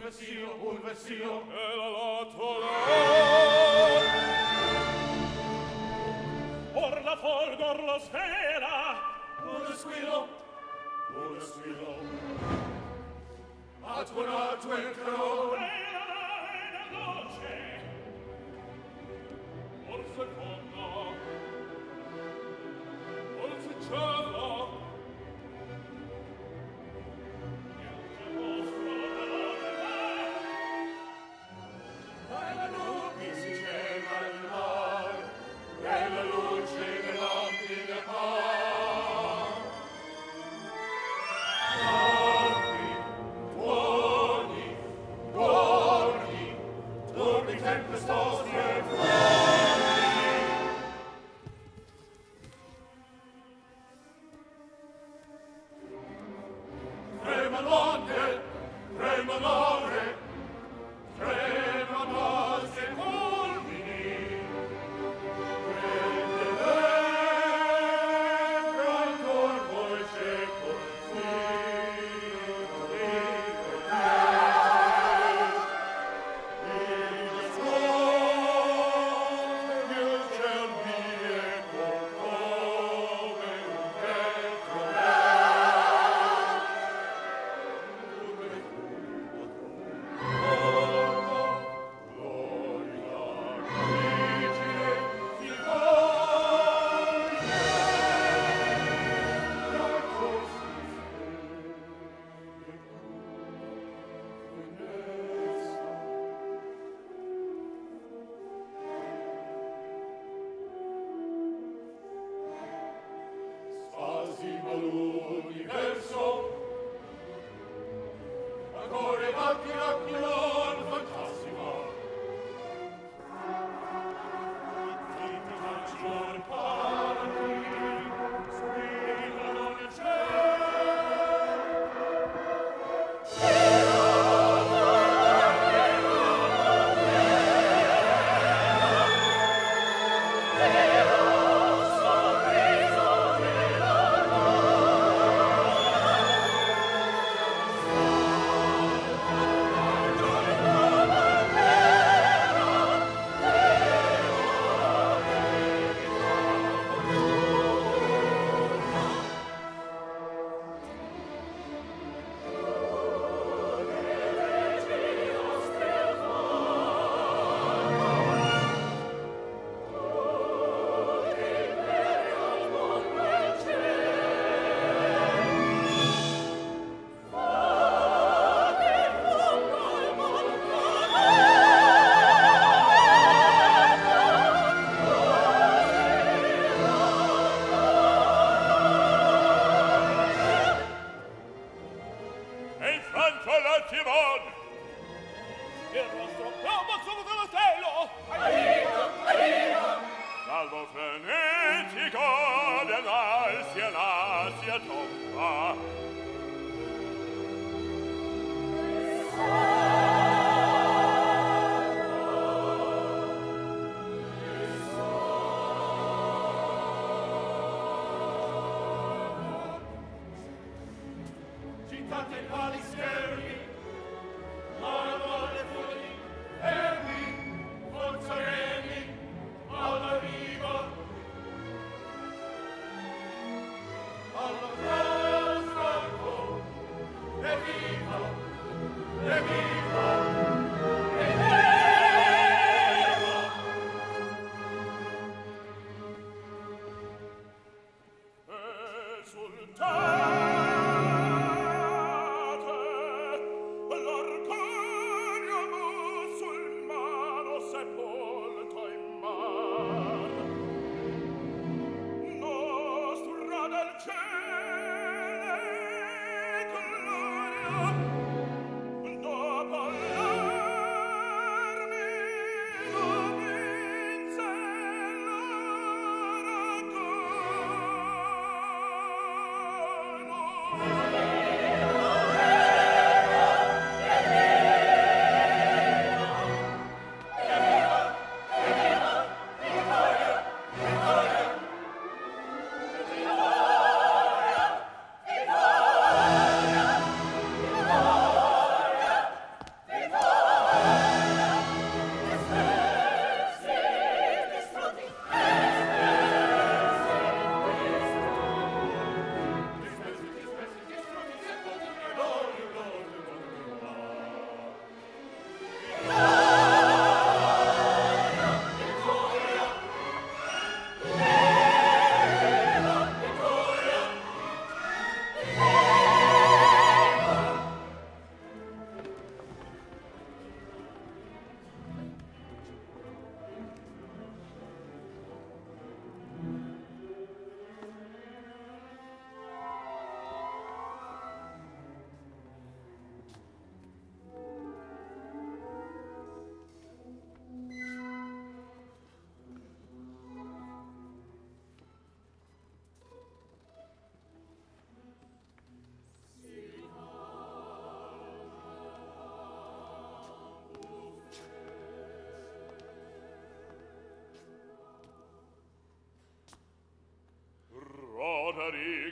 un vestito, e la lottola. Or la folgor lo svela, un squillo, attuato il cron, e la nave dolce. Or secondo, or s'uccello, la nubi si cela il mar, e la luce delle lampide par. Tuoni, tempestosi e fuori. Trema l'onde, trema l'ore, trema nasi e fulmini. Prende l'embra ancor voce spasima l'universo, ancora macchina fantasima. Maggior parti, squillano nel salvo frenetica dell'ansia l'ansia tomba. Cittate quali schermi, le fogli, ermi, forzaremi, alla riva, alla frasco, evviva, evviva, evviva.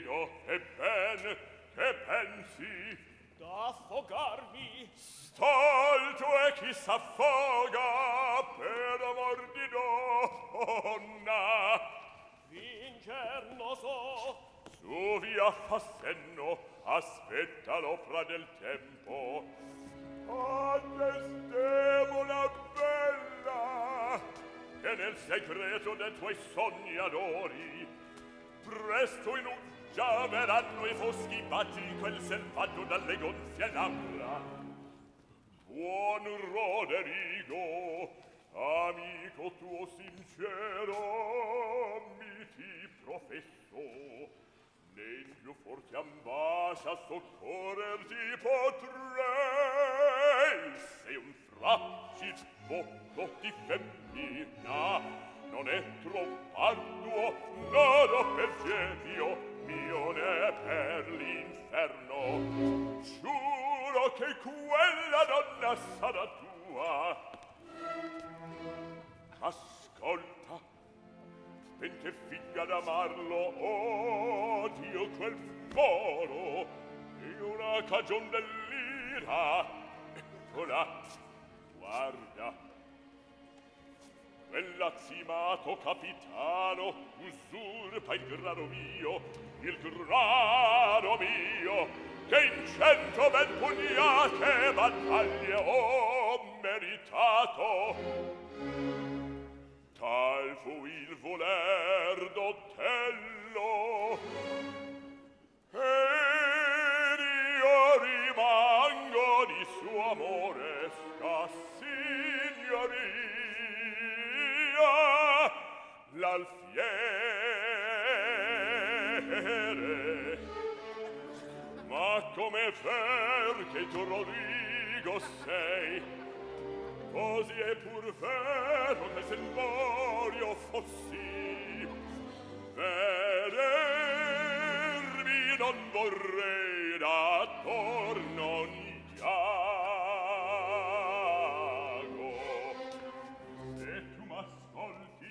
Roderigo, e ben, che pensi? D'affogarmi. Stolto è chi s'affoga per amor di donna. Vinger no so. Su via fa senno, aspettalo fra del tempo. Adestemo la bella, che nel segreto de tuoi sogni adori. Presto in già verranno i foschi baci quel selvaggio dalle gonfie labbra. Buon Roderigo, amico tuo sincero, mi ti professo, né in più forte ambascia soccorrerti potrei. Sei un fragile di femmina, non è troppo arduo, nodo per mio né per l'inferno. Giuro che quella donna sarà tua. Ascolta, ben che figlia d'amarlo, odio quel moro, e una cagion dell'ira. Eccola, guarda. Quell'azzimato capitano usurpa il grado mio, che in 100 ben pugnate battaglie ho meritato. Tal fu il voler d'Otello, ed io rimango di suo amore signoria. L'alfiere, ma come ver che tu Rodrigo sei, così è pur vero che se morio fossi, vedermi non vorrei d'attorno Iago. Se tu m'ascolti,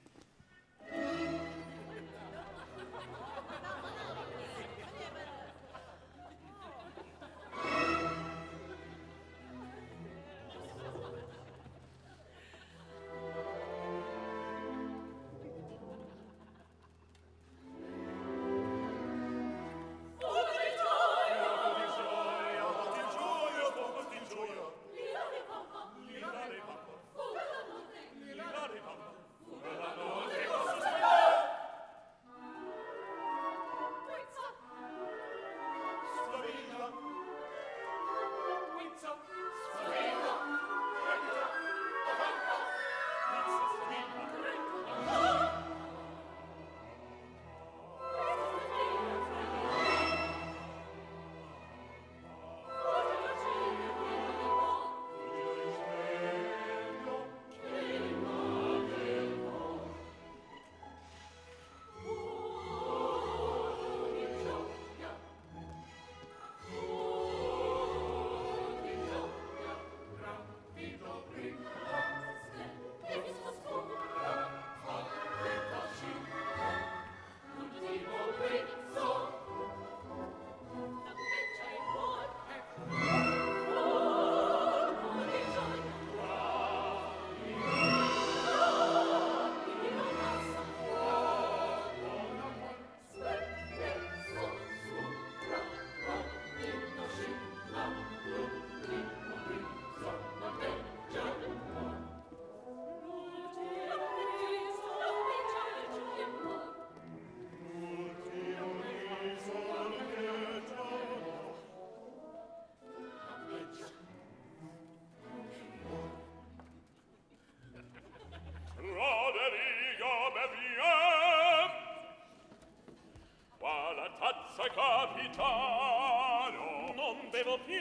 capitano, Non bevo più.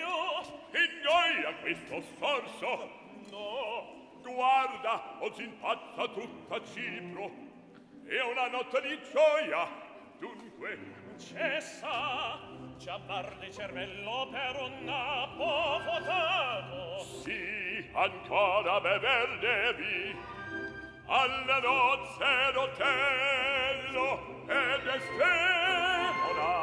ingoia questo sorso. No. Guarda, oggi impazza tutta Cipro. È una notte di gioia. Dunque, Cessa, già parli cervello per un napo votato. sì, ancora bever devi. Alle nozze d'Otello ed Desdemona.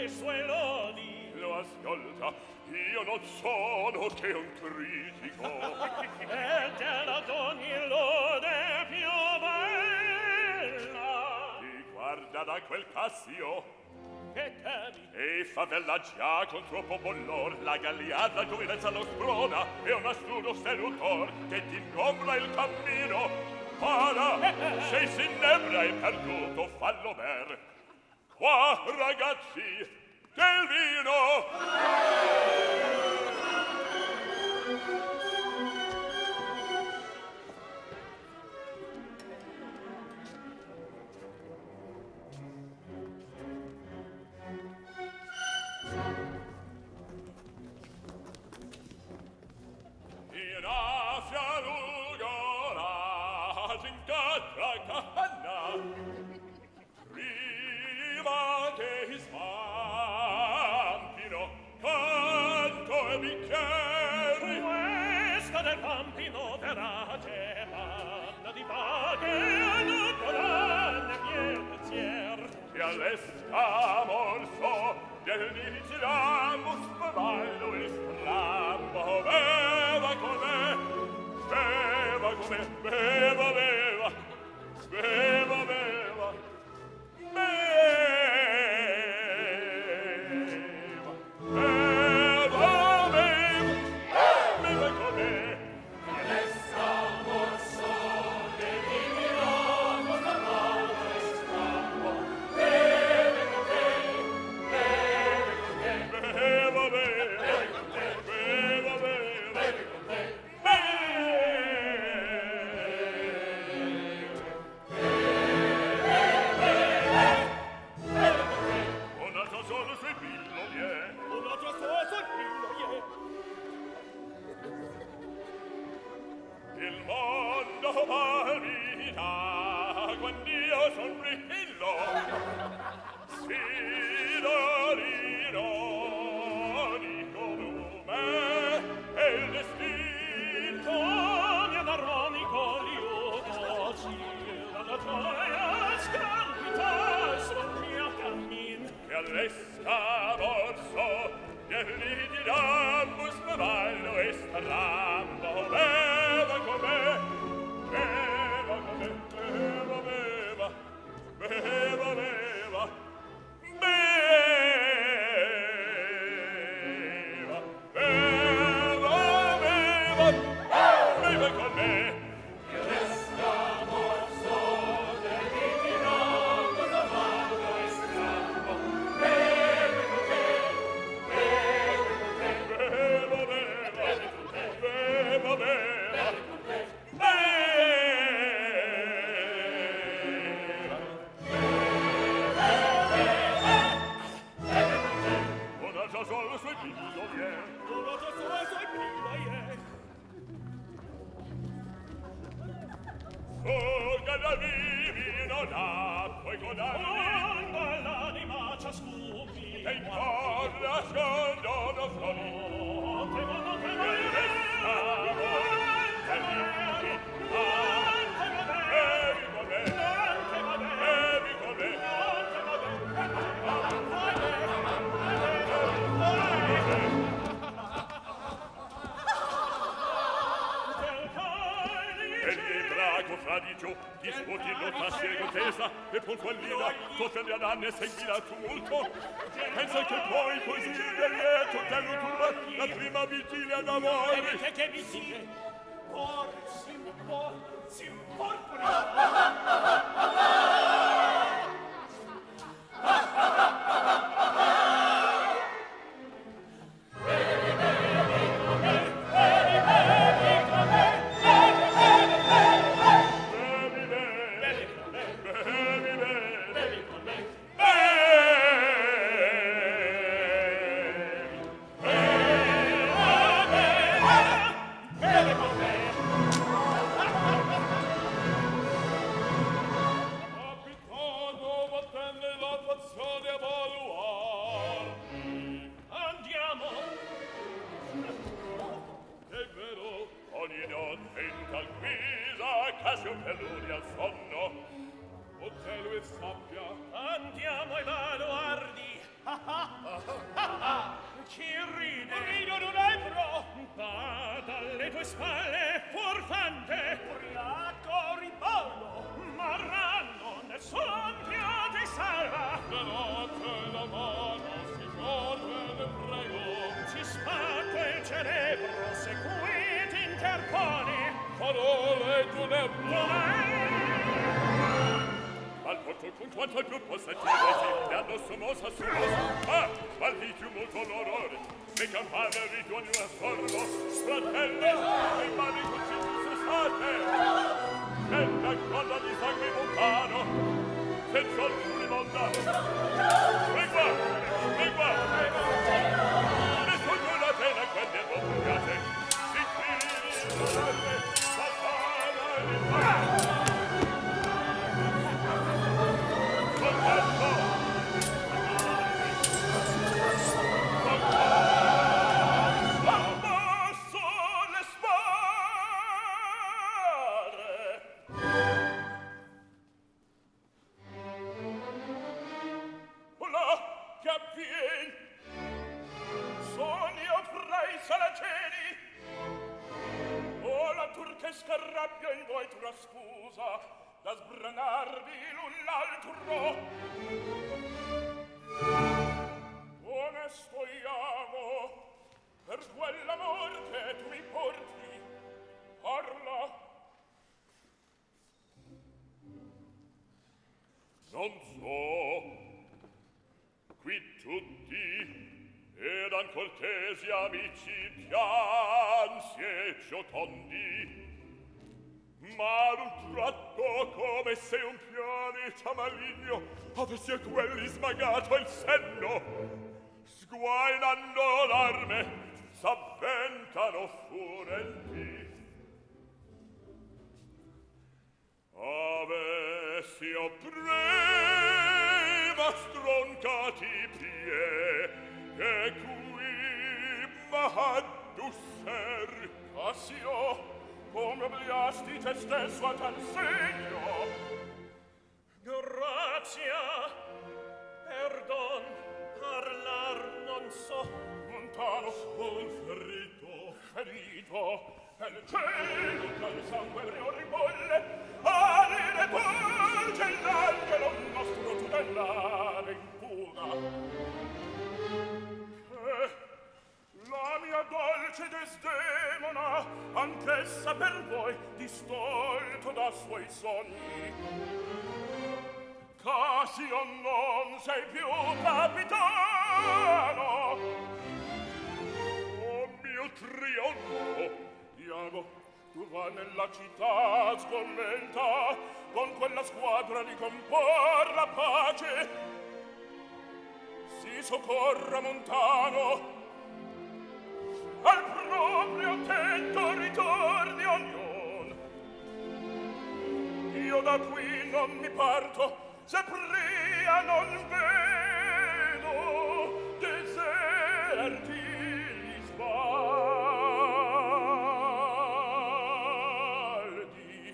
sue lodi. Lo ascolta, io non sono che un critico. E della d'ogni lode più bella. Ti guarda da quel Cassio. Che temi? E favella già con troppo bollor, la galliarda giovinezza lo sprona, e un astuto seduttor che ti ingombra il cammino. Ora, se si innebra e perduto, fallo ber. Qua, ragazzi, del vino! In affia lugora, gincata canna, prima che svampino canto e bicchieri. Questa del pampino verace manna di paghe a non volarne mie pensier. E all'escamorso del nitiramus baballo il strambo beva con me, beva con me, beva, beva, beva, beva, beva, beva, beva, beva con me. Il mondo palpita quand'io sonrillo, sfido l'ironico lume e il destino Mio d'armonico liuto oscilla la gioia scalpita sul mio cammin. e all'escamorso del nitiramus baballo e strambo beva con me, beva con me, beva, beva, beva, beva, beva, beva, beva, beva con me. Solo sui pillolier, Uno già solo sui pillolier. fuga da vivi non ha puoi godarmi, Quando l'anima ciascupi e in cor nascondono flori. Fradicio, disputi lotta si contesa e puntualina torna ad anni seguirà il tumulto. Pensa che poi così del lieto della turba la prima vigilia d'amore. Che vigilia? Si imporpora. alle tue spalle, furfante, ubriaco ripollo, marranno, nessun più ti salva. La notte la mano si scioglie ne prego, Si sbatte il cerebro, se qui ti interponi. parole tu ne Al porto con quanto più possa tirarsi, e addosso mossa su mossa. Ah, mal di più molto l'orrore, se campane ritorni un assorbo, fratello, e mani così cessate. E la coda di sangue montano, senza alcun rimonda. E qua, nessuno la pena quelle bombate, si tiri, la sana e l'impara. Rabbia in voi trasfusa da sbranarvi l'un l'altro. Onesto Iago, per quell'amor che tu mi porti, parla. Non so, qui tutti eran cortesi amici, piansi e giocondi, ma d'un tratto come se un pianeta maligno avesse a quelli smagato il senno, sguainando l'arme s'avventano furenti. Avessi o prima stroncati pie, che qui m'addusser. Cassio, come obliasti te stesso a tal segno? Grazia, perdon, parlar non so. Montano son ferito, e il cielo dal sangue ebrio ribolle, alle porge l'angelo nostro tutellare in fuga. La mia dolce desdemona, anch'essa per voi distolto da suoi sogni. Cassio, non sei più capitano. Oh mio trionfo! Iago, tu vai nella città sgomenta, con quella squadra di compor la pace. Si soccorra Montano, al proprio tetto ritorni ognuno. Io da qui non mi parto, se pria non vedo deserti gli spaldi.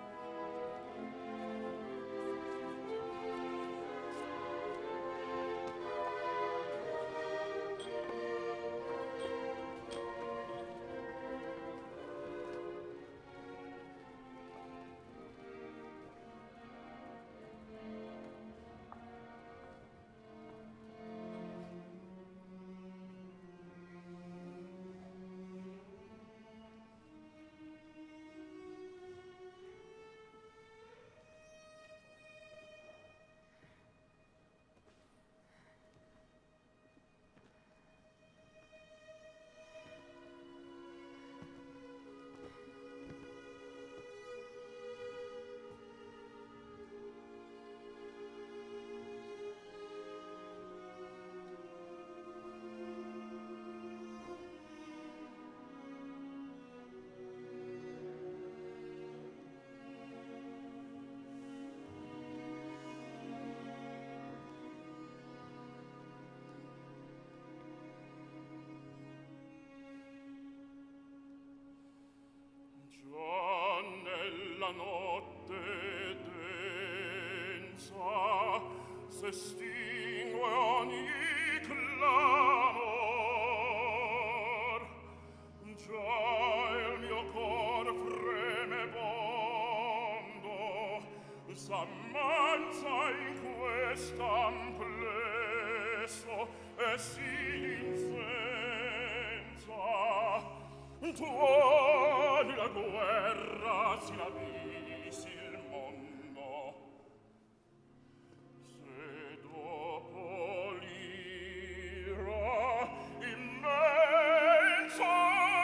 Notte densa s'estingue ogni clamor, già il mio s'ammanza in quest'amplesso e si insenza. Tuoni la guerra, si l'avvisi il mondo. Se dopo l'ira immensa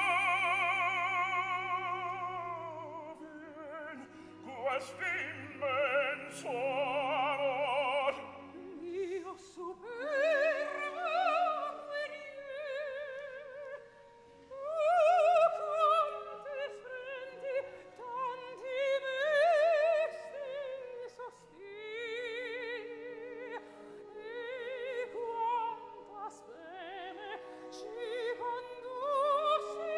vien quest'immenso amor, io superbo quante senti, tanti mesti sospiri, e quanta speme ci condussi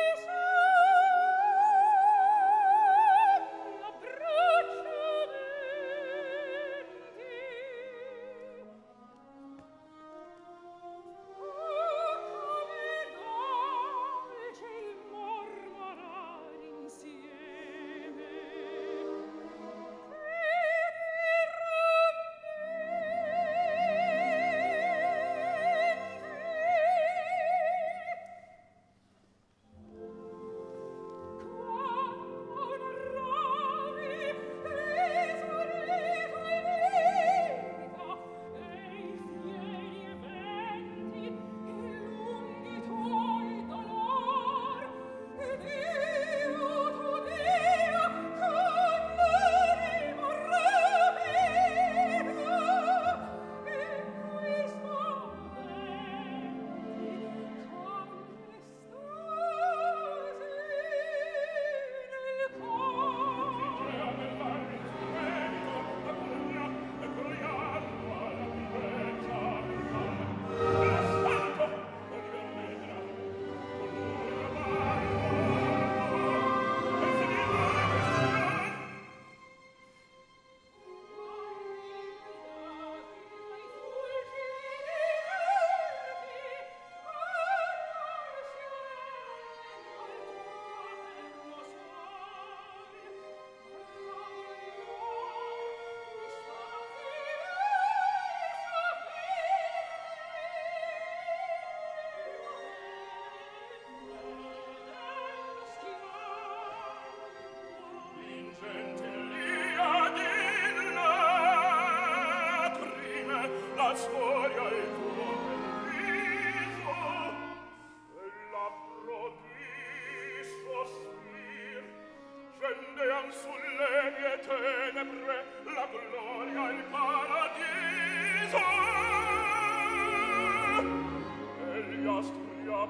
la storia e il tuo viso e l'abbro di sospir scendean sulle mie tenebre la gloria e il paradiso e gli astri a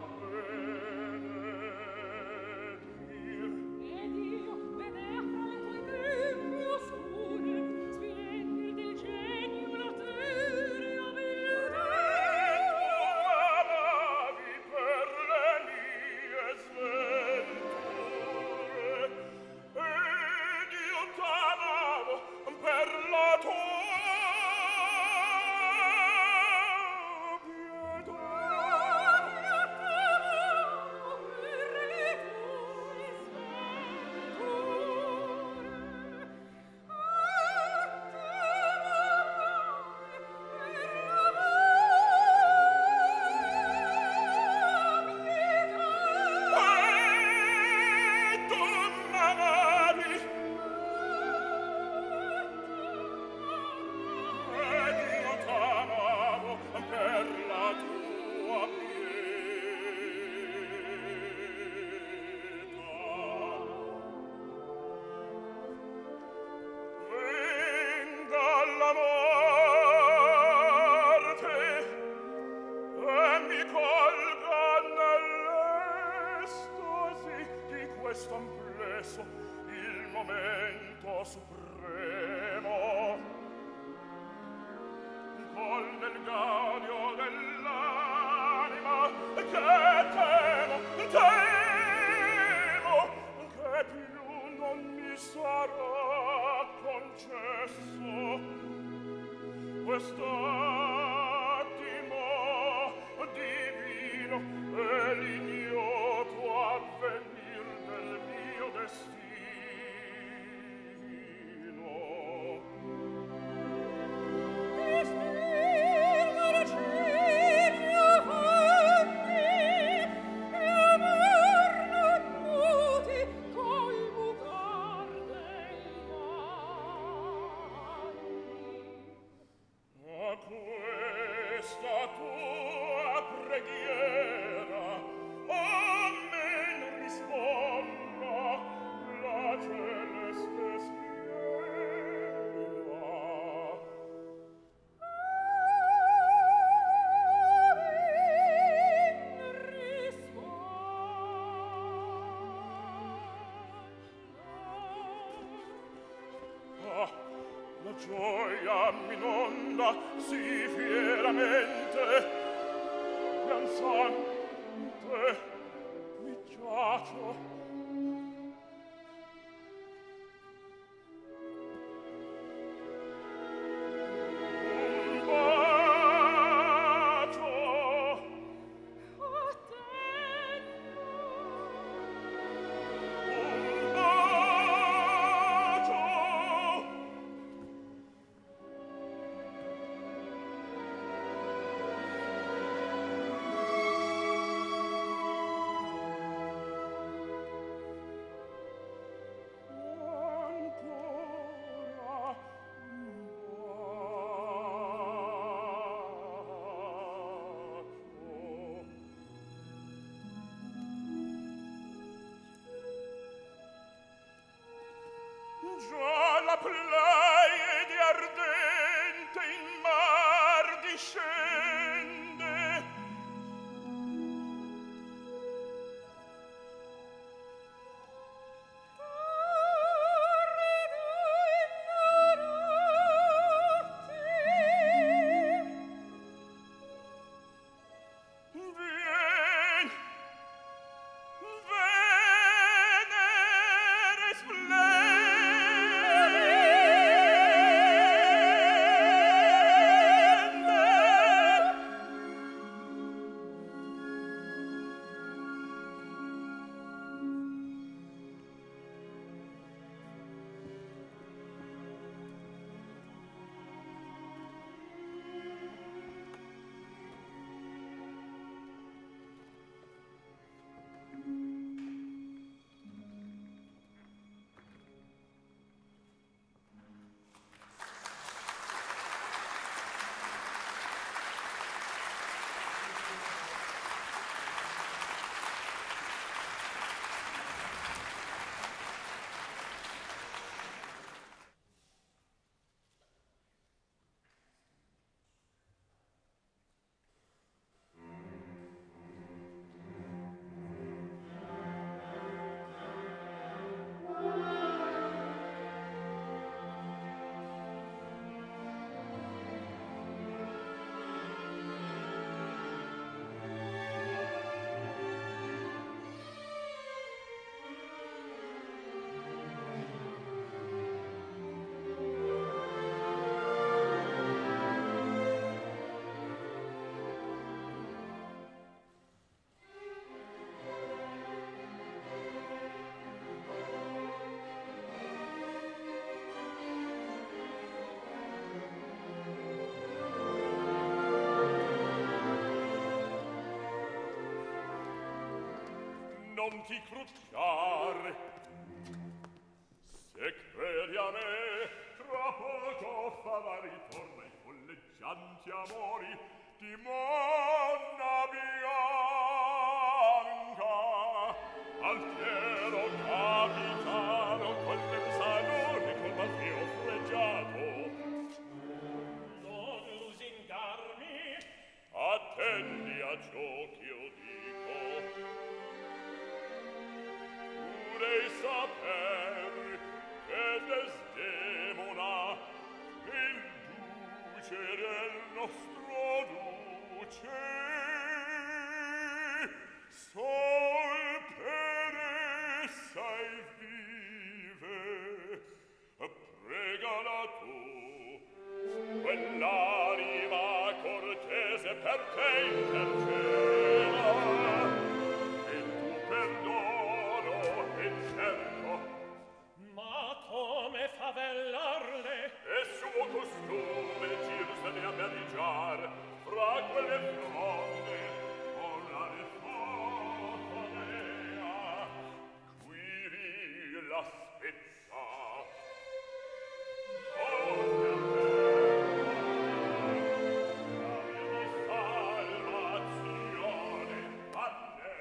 benedir ed io vedea fra le tue tenebre oscure splendidi il genio la terra beltà amavi per le mie sventure ed io t'amavo per la tua quest'amplesso il momento supremo col nel gadio dell'anima che temo che più non mi sarà concesso quest'attimo divino e l'ignoto avvenir del mio destino gioia m'inonda sì fieramente, piansante mi giacio. Già la Pleiade ardente in mar discende. Vien, Venere non ti crucciare, se credi a me, tra poco farà ritorno ai folleggianti amori di Monna Bianca, altiero capitano con il salone col Matteo fregiato. Non lusingarmi, Attendi a ciò ch'io dico. Tu devi saper che Desdemona inducere il nostro duce sol per essa e vive. Pregala tu quell'anima cortese per te interceda, e tu perdono e cerco. ma come favellarle? È suo costume girsene a merigiar fra quelle fronde volare foto mea, quivi la spezza. Oh, per te, la via di salvazione, Anne.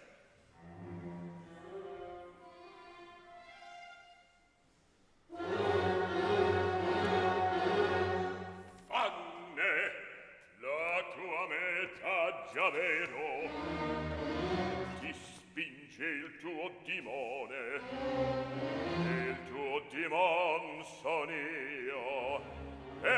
Anne, la tua metà già vero, ti spinge il tuo dimone, il tuo dimon son io.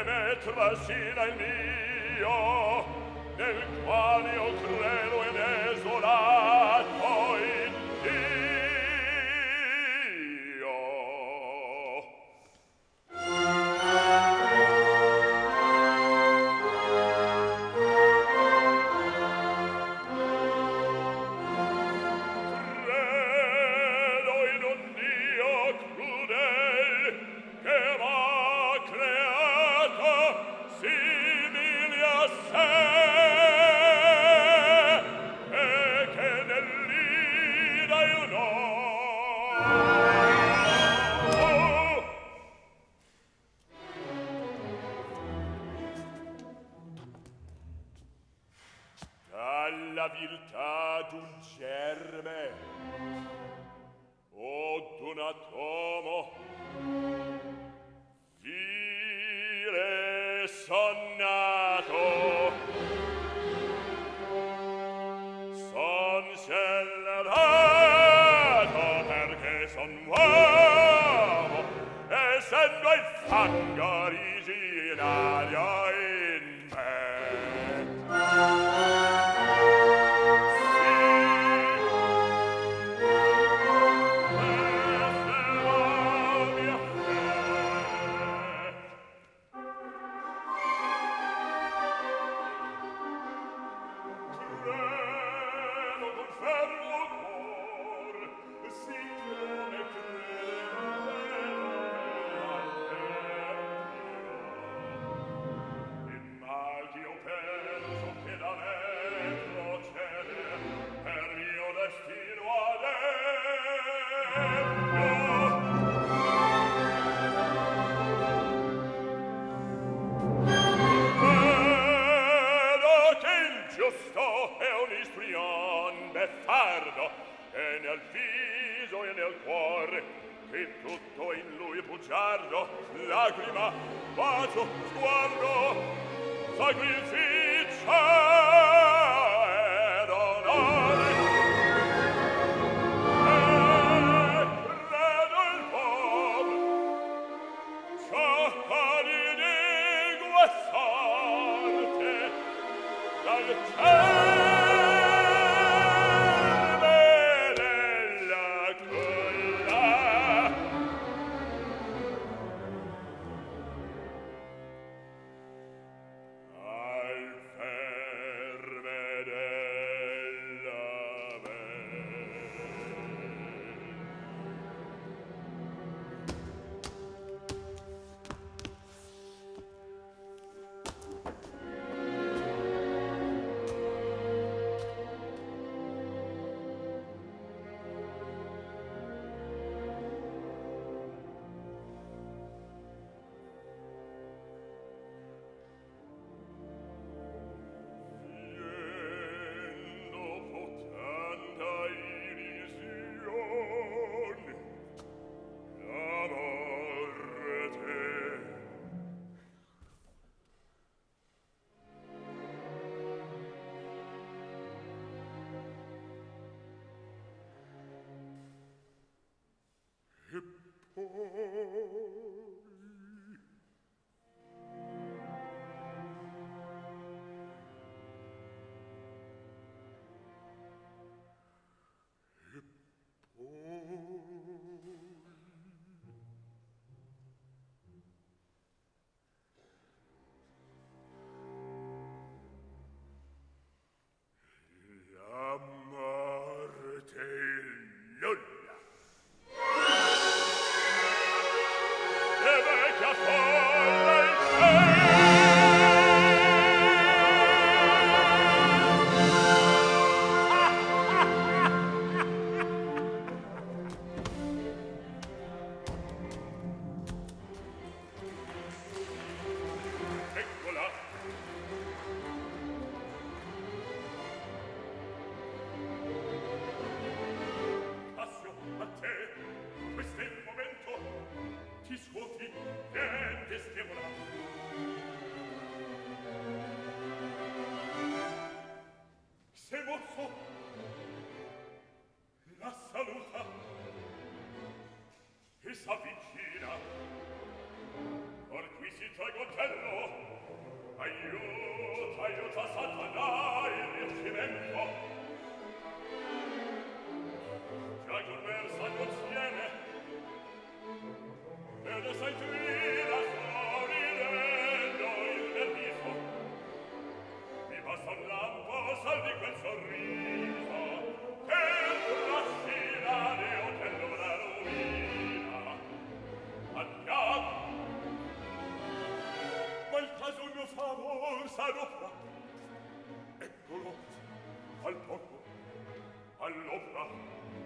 me trascina il mio, nel quale io credo ed esolato in Dio. Credo in un Dio crudel che m'ha creato simili a sé e che nell'ida io no. Dalla viltà d'un germe o d'un atomo vile son nato, son scelerato perché son uomo, essendo il fango originario in me. E nel viso e nel cuore che tutto in lui bugiardo, lacrima, bacio, sguardo, sacrificio ed onore. E credo il povero ciò di lingua e sorte dal cielo. Or qui si trae coltello. Aiuto, aiuto a Satana il riempimento. Già conversa non tiene. Ed è sentirina sorridendo il nerviso. Mi basta un lampo, salvi quel sorriso, che trascina di Otello la rovina. Andiamo! Ma il caso mio favor s'adopra. Eccolo, al poco, all'opera.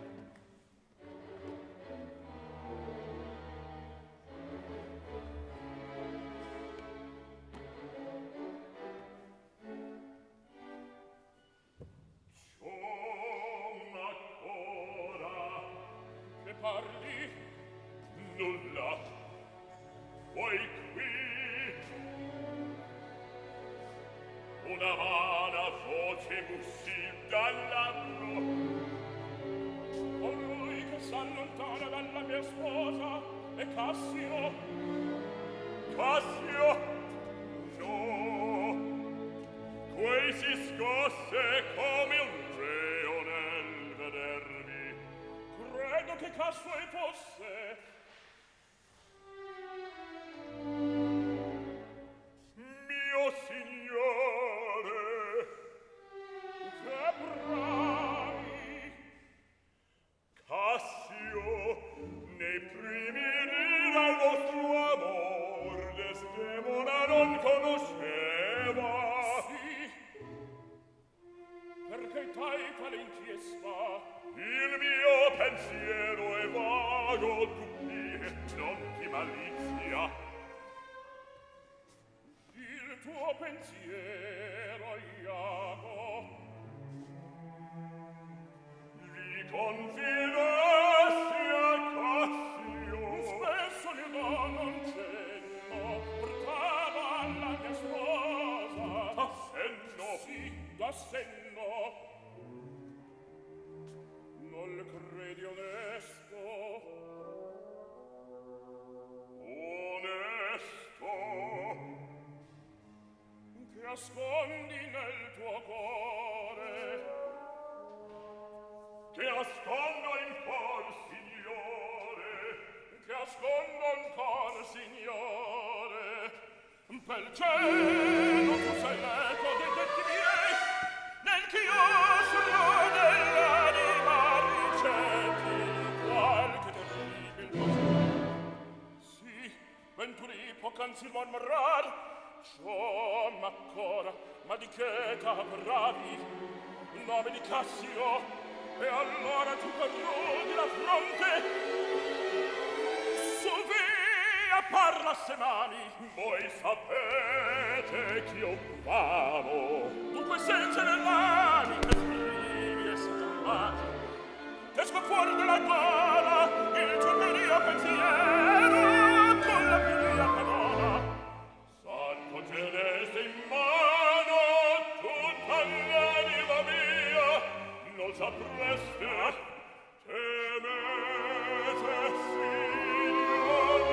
Parli? Nulla. Vuoi qui? Una vana voce mussi dall'altro. Colui che s'allontana dalla mia sposa è Cassio. Cassio? No. Quei si scosse come un reo nel vedervi. Credo che Cassio fosse. Mio signore. Che bravi. Cassio, nei primi dì del vostro amor, Desdemona non conosceva. Sì. Perché tai l'inchiesta? Il mio pensiero è vago, dubbi e non di malizia. Il tuo pensiero, Iago, Vi confidessi a Cassio. spesso gli dono un cenno, portava alla mia sposa. Da senno? Sì, da senno. Non le credi onesto? Onesto? Che ascondi nel tuo cuore? Che ascondo in cor, signore? Che ascondo ancor, signore? Per cielo tu sei l'eco dei detti miei, nel chiosco dell'anima ricevi qualche terribil. Sì, venturi poc'anzi il mormorar, ciò m'accora, ma di che t'avravi? Il nome di Cassio, e allora tu corrodi la fronte. Su via, parla se mani. Voi sapete ch'io famo. Dunque senza le mani che scrivi e strombati, esco fuori della gola il tuo mio pensiero con la più mia parola. Santo teneste in mano tutta l'anima mia, non sapreste. Temete, signor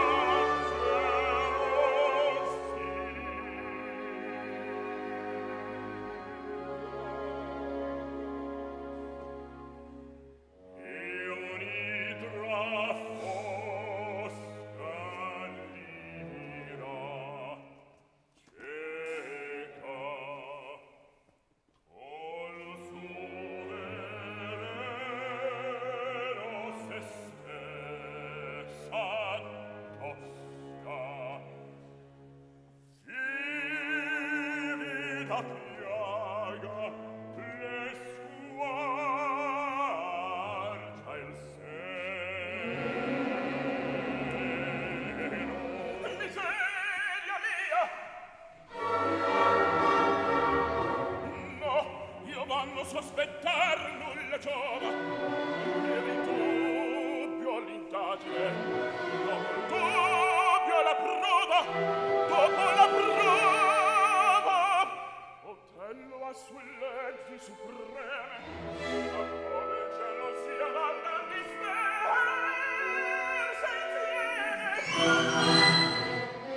Sospettar nulla giova, per il dubbio all'indagine, dopo il dubbio alla prova, dopo la prova, Otello ha sue leggi supreme, amore e gelosia vanno disperse insieme.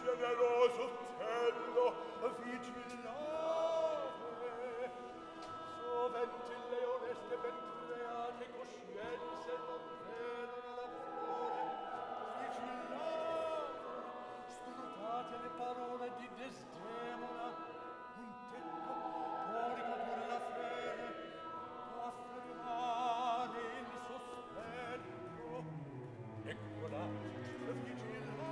generoso uccello, vigilate. Sovente le oneste ben create coscienze non vedono la flore. Vigilate, scrutate le parole di Desdemona. Un tetto può ricondurre la fede, può affermare il sospetto. Eccola, vigilate.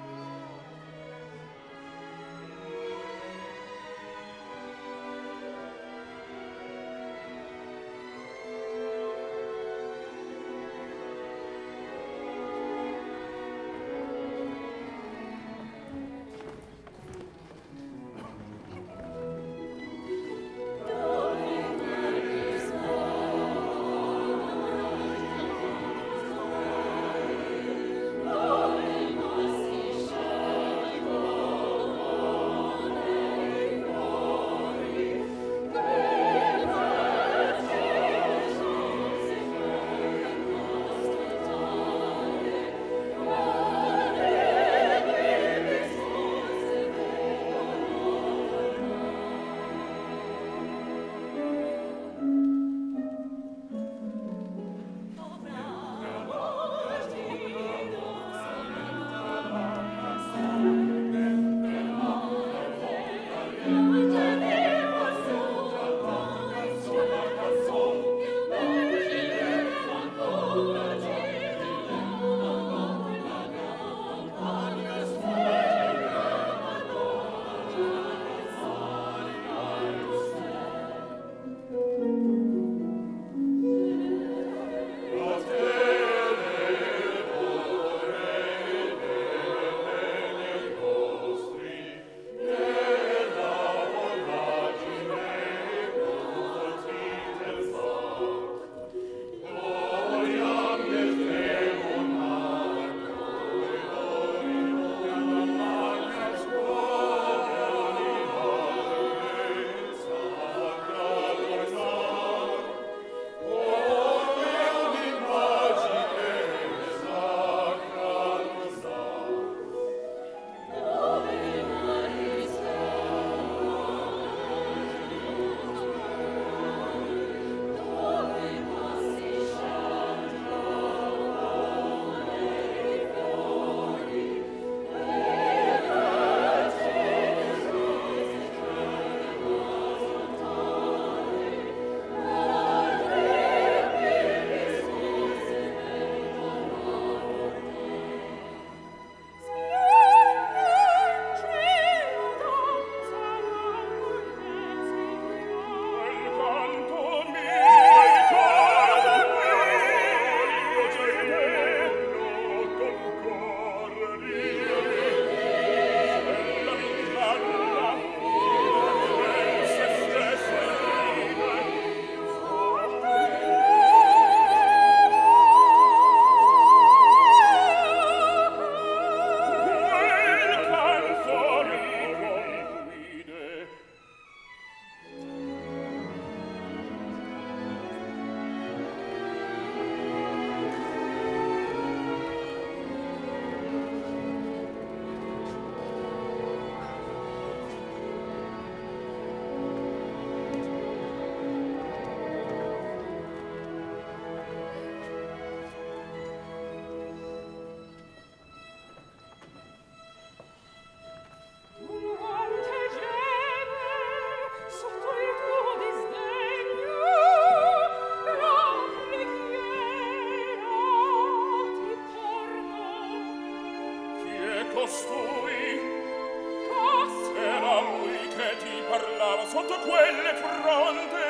sotto quelle fronte.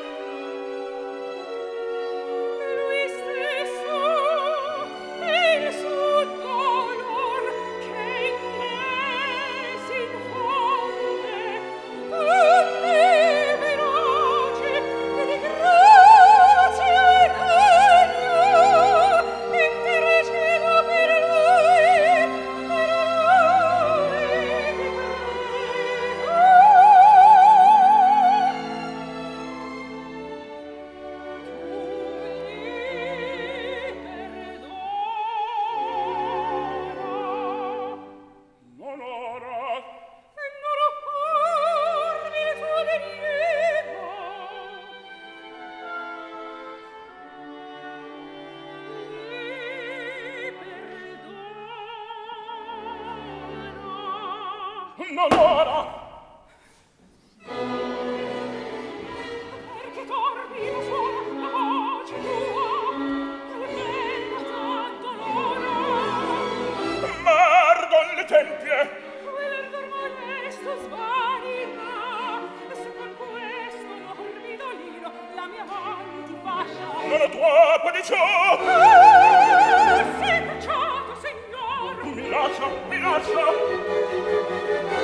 Lui stesso, il suo dolor che in me s'infonde, tutti veloci e di grazia e degno, intercedo per lui, ti prego. non ora. Perché torni da sola la voce tua, almeno tanto l'ora. Mardo le tempie. Quell'ardor molesto svanirà, e se con questo morbidolino la mia mano ti fascia. Non ho troppo di ciò. Sei cacciato, signor. Mi lascia, mi lascia.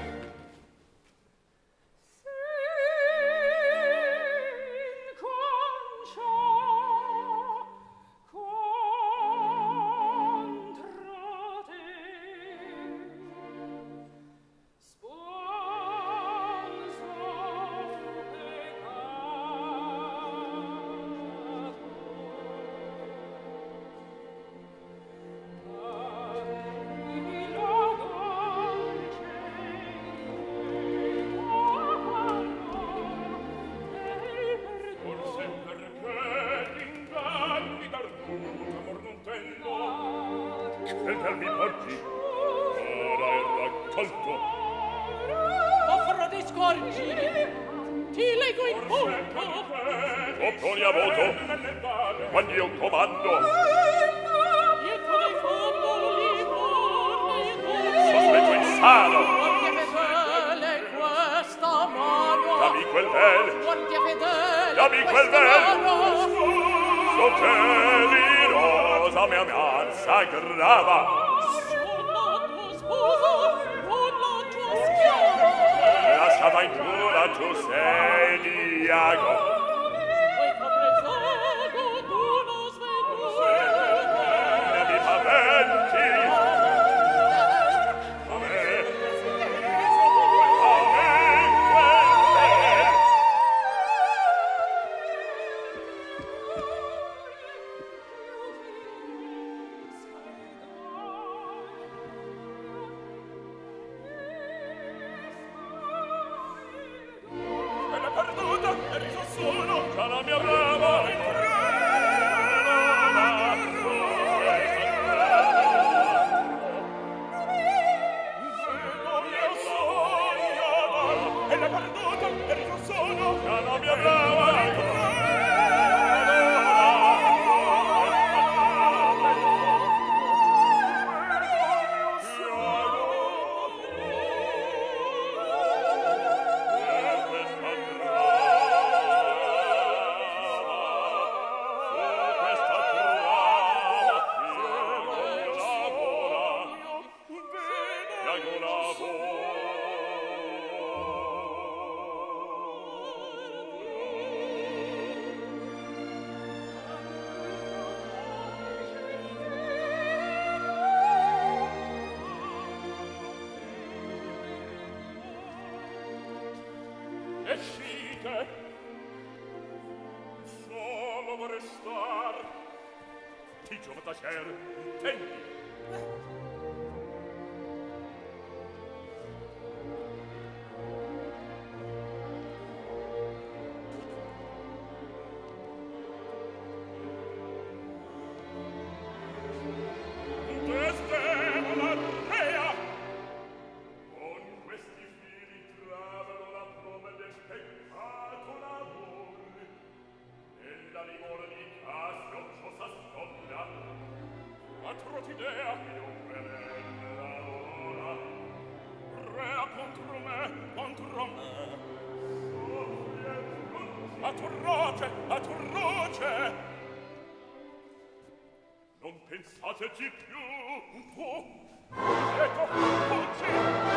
Pensateci più, tu, ecco, fuggi,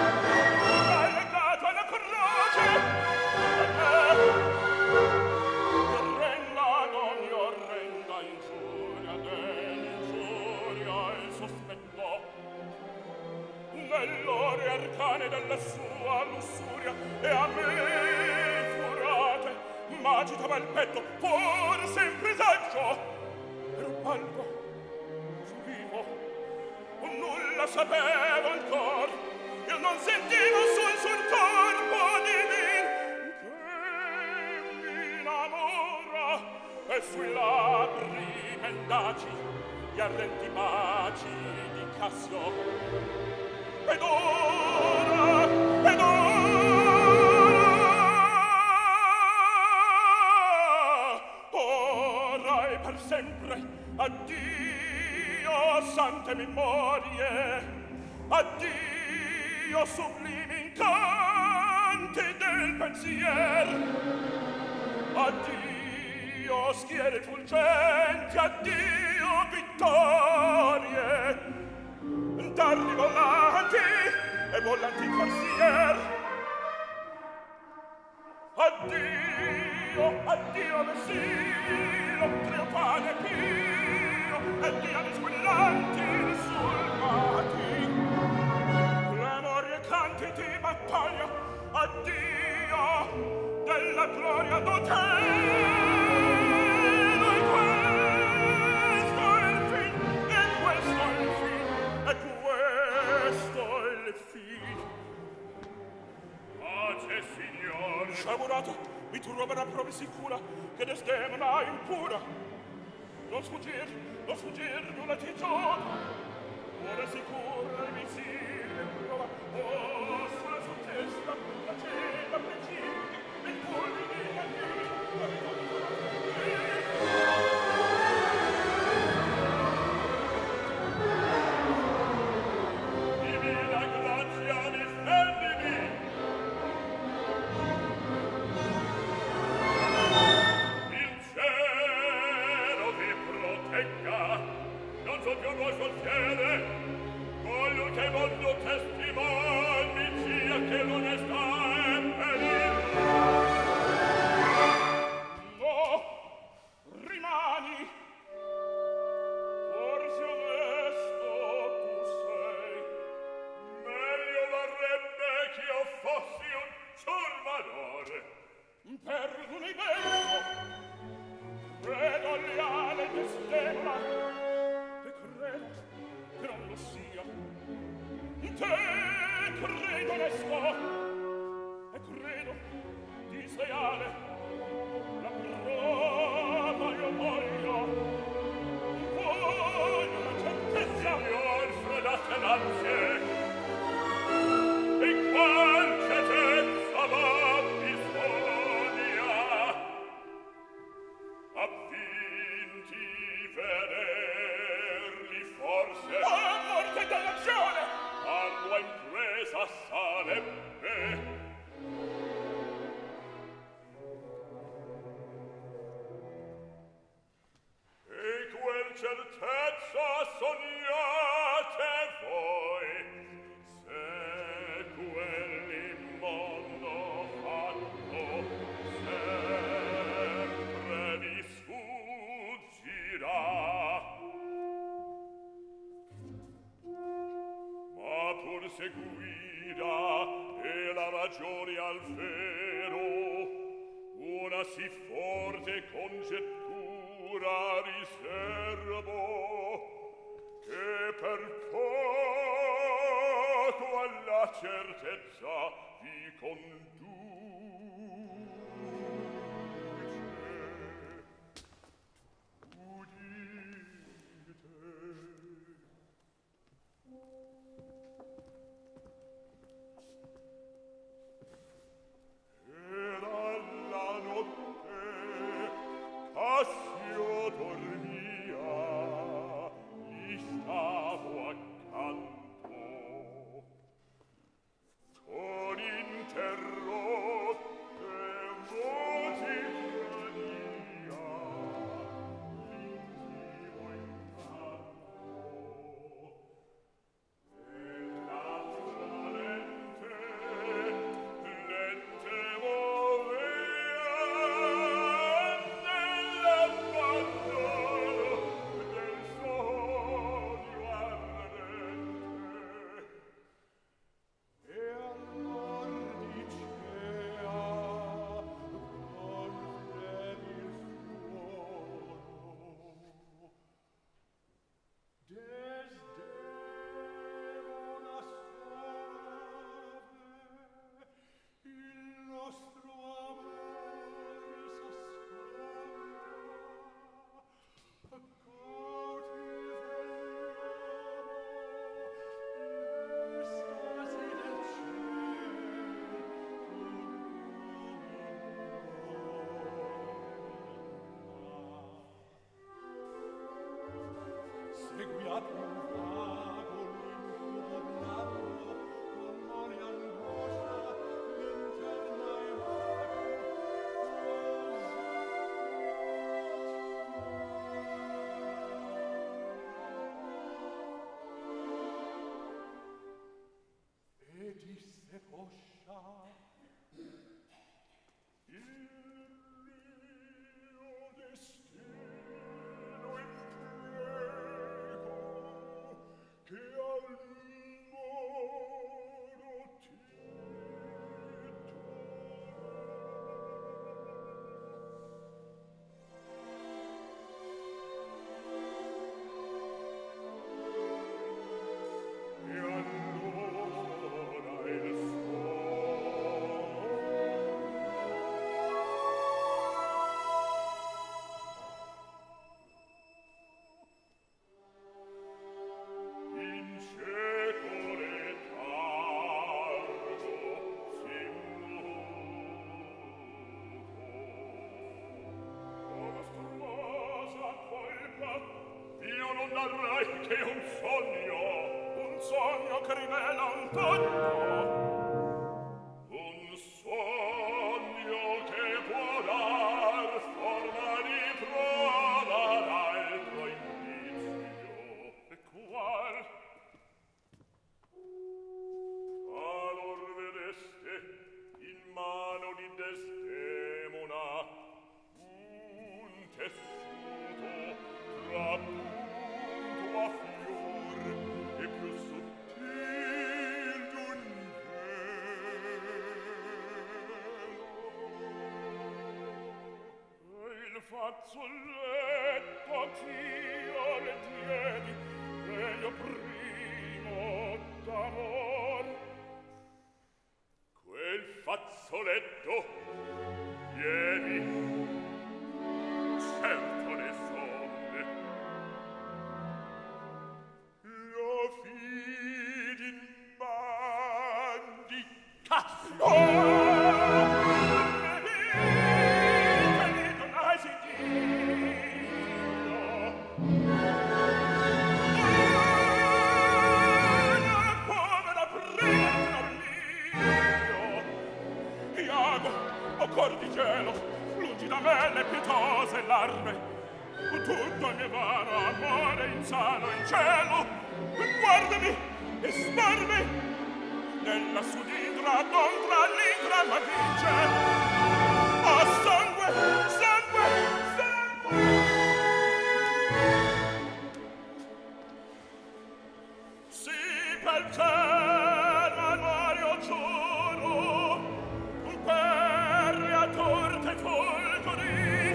hai legato alla croce, a me, renda ogni orrenda ingiuria dell'ingiuria il sospetto, nell'ore arcane della sua lussuria, e a me furate, m'agitava il petto, forse in presagio, rubalbo, nulla sapevo ancor, io non sentivo sul corpo divin che mi innamora, e sui labbri mendaci gli ardenti baci di Cassio. Ed ora sante memorie, addio sublimi incanti del pensier, addio schiere fulgenti, addio vittorie, dardi volanti e volanti corsier. Addio, addio vessillo, trionfale pio, addio agli squillanti risulmati, clamori e canti di battaglia, addio della gloria d'Otelo, e questo è il fin, e questo è il fin, e questo è il fin. Pace, signor. Sciamurato, mi turberà prove sicura che desdemona impura. Non sfuggir, nulla ti gioca. Ora sicura il visire prova. Oh, sulla sua testa la cena precipiti e fulmini la Divina grazia, difendimi! Il cielo vi protegga, non so più voi soltiere, colui che mondo testimoni sia che l'onestà è perir. No, rimani. Forse onesto tu sei. Meglio varrebbe ch'io fossi un ciurmadore. Per l'universo credo leale desdemona, e credo che non lo sia. Te credo onesto, e credo disleale. La prova io voglio la certezza. Signor, fredate l'ansie, e qual certezza va bisogna? A vinti vederli forse, A morte dell'azione! ardua impresa sarebbe. E quel certezza sognate voi, se quell'immondo fatto sempre vi sfuggirà. Ma pur se guida e la ragione al vero, una sì forte congettura riservo, che per poco alla certezza vi conduce. Udite. Era la notte, Cassio dormia, gli stavo accanto. Con interroghi fazzoletto ch'io le diedi meglio primo d'amor. Quel fazzoletto vieni, certo ne sonne. Lo fidi in man di Cassio. Cor di cielo, lungi da me le pietose larve, tutto il mio vano amore insano in cielo, guardami e sparmi, nella sudindra d'ondra l'indra ma vince, a sangue, sangue, sangue. Sì, per cielo al Mario giuro, torte folgori,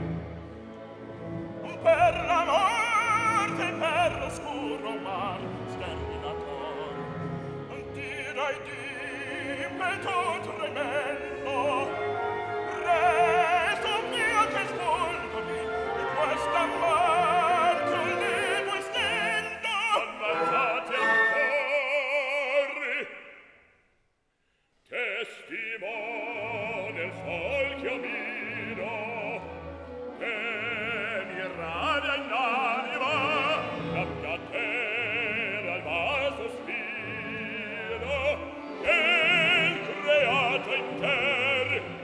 per la morte, per l'oscuro mar sterminator, dirai d'impeto tremendo, resto mio che sfolgori, questa morte un levo estendo. Ammazzate ancora, testimone il sol che io miro, che mi irradia in anima, la mia terra al mal sospiro, e il creato in terra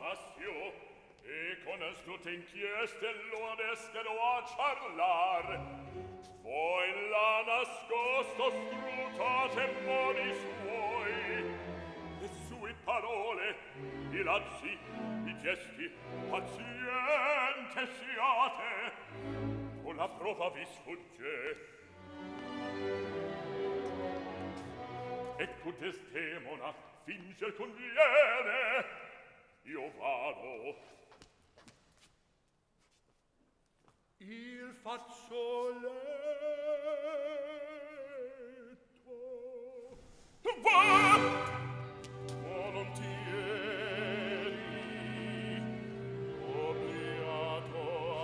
passio, e con astute inchieste l'onestero a charlar. Voi l'ha nascosto scrutate moni suoi, e sui parole, i lazzi, i gesti, paziente siate, o la prova vi sfugge. Ecco Desdemona, finger conviene, io vado. Il fazzoletto va! Volontieri, obligato a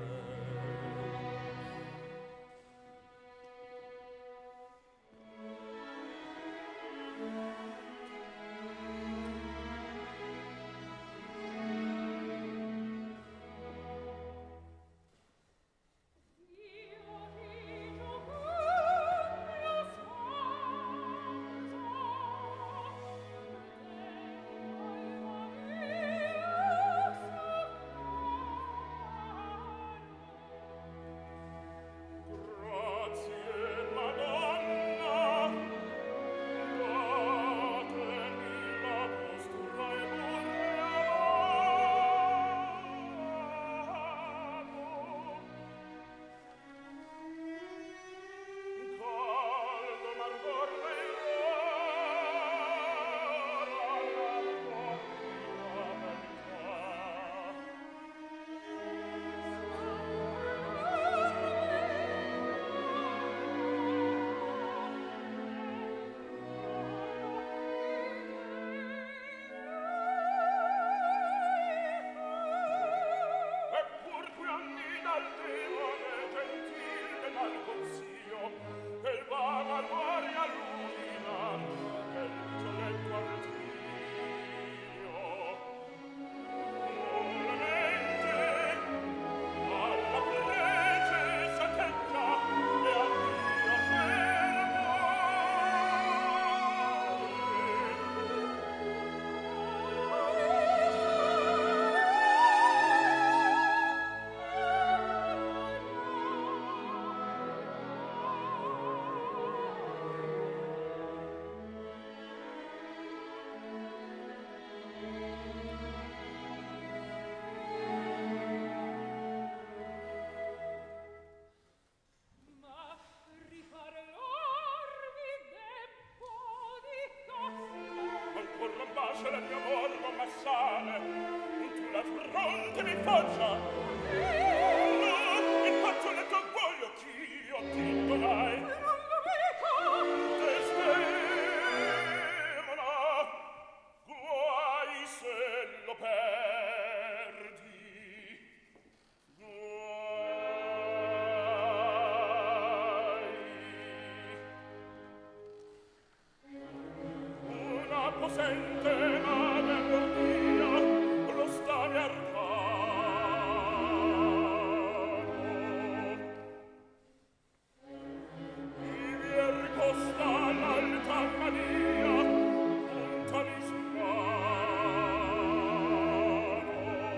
la mia morbo massale, tu la fronte mi faccia. No, il fazzoletto voglio ch'io ti donai. Non lo dico! Desdemona, guai se lo perdi. Guai. Una possente nave mordia, lo stavi arcano. Ivi è riposta l'alta mania, un talismano.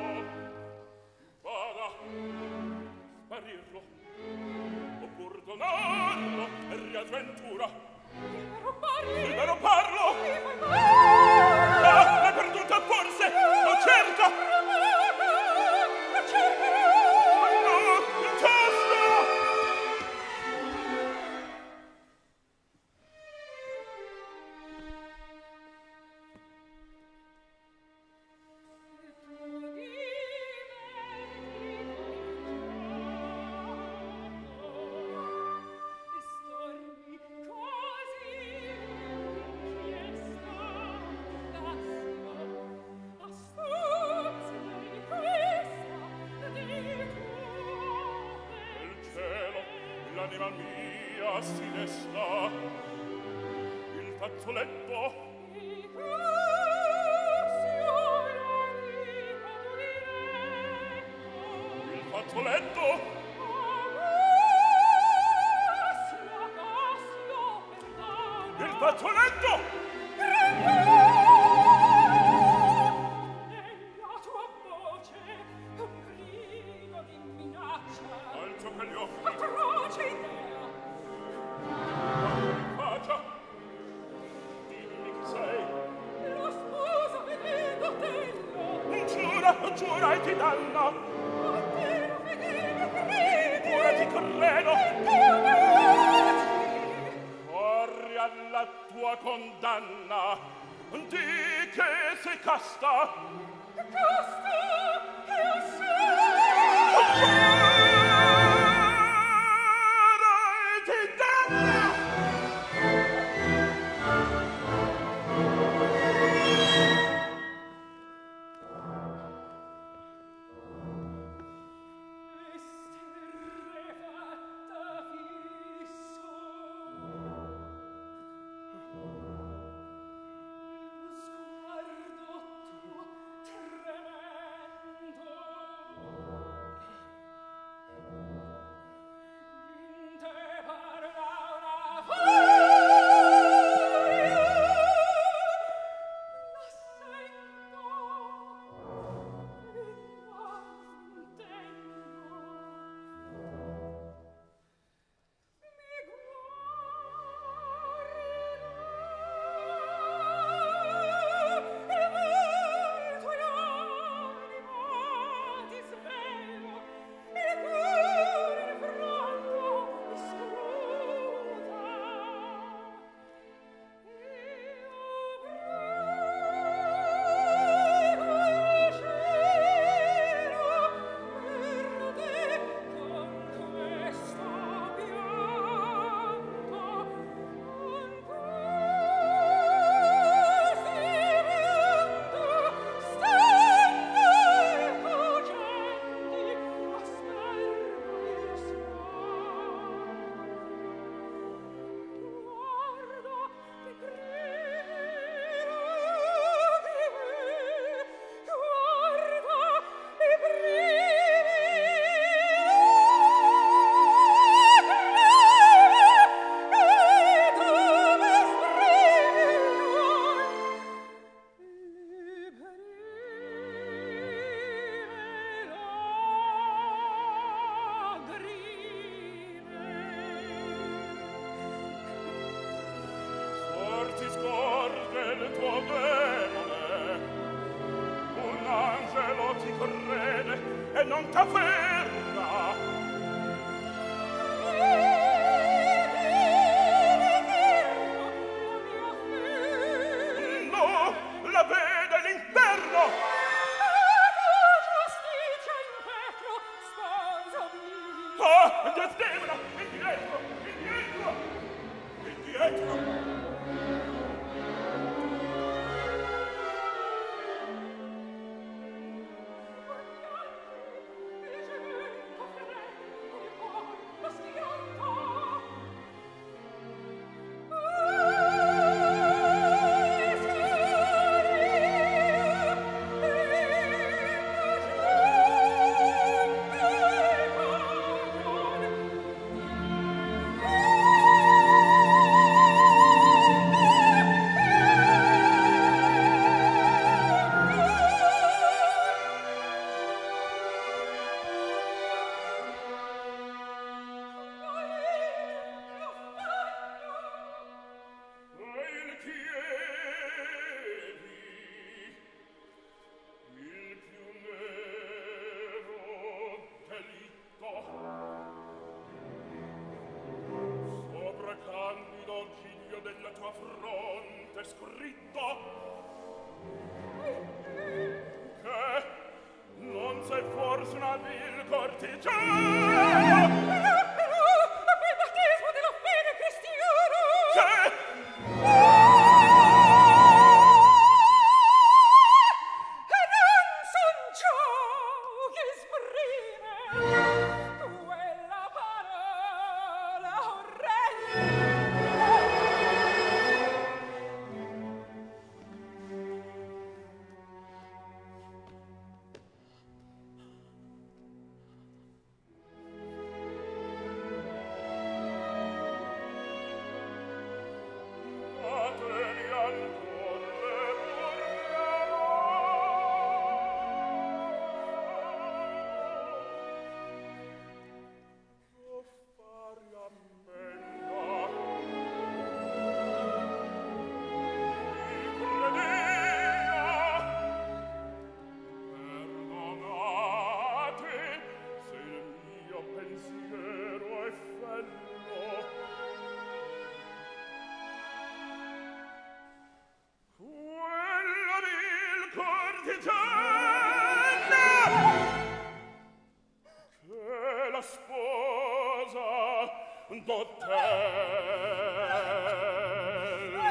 Vada, sparirlo, oppur donarlo, e riavventura. Libero parlo! Ah, l'hai perduta forse! Lo cerca! Lo cercherò! No, intosto! L'anima mia si desta, il fazzoletto il fazzoletto il fazzoletto Alzo che gli occhi. Atroce idea. Faccia. Dimmi chi sei. Lo sposo Venedottello. Giura e ti danno. A te lo fedele credi. Ora ti credo. E Dio me baci. Corri alla tua condanna. Di che sei casta. Casta e assai. Ti danna! Esterrefatta fisso. Lo sguardo tuo tremendo. In te parla una furia. La sento e mantengo. Mi guarda e volto l'anima ti svelo e il cuore freddo mi scruta. Ti scorge il tuo demone, un angelo ti crede e non t'afferra. No, la vede l'inferno. Ah, Desdemona, indietro, indietro, indietro. Fronte scritto che non sei forse una vil cortigiana. Quel battesimo della fede cristiana. Che? Non son ciò che esprime quella parola orrenda. sposa Dotella.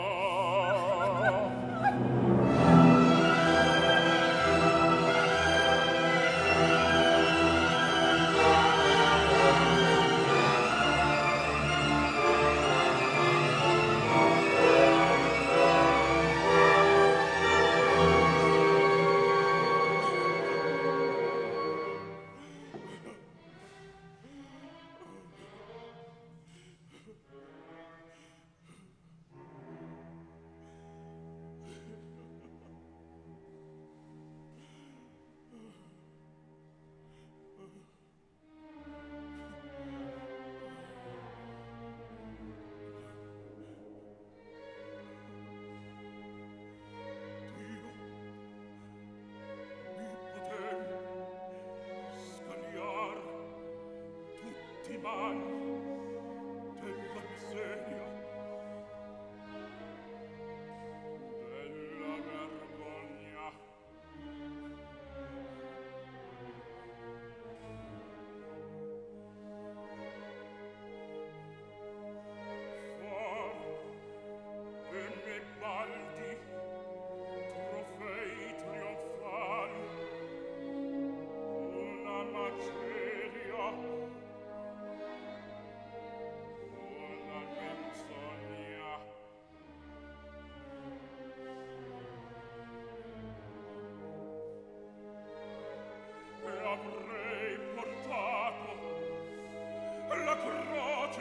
Avrei portato la croce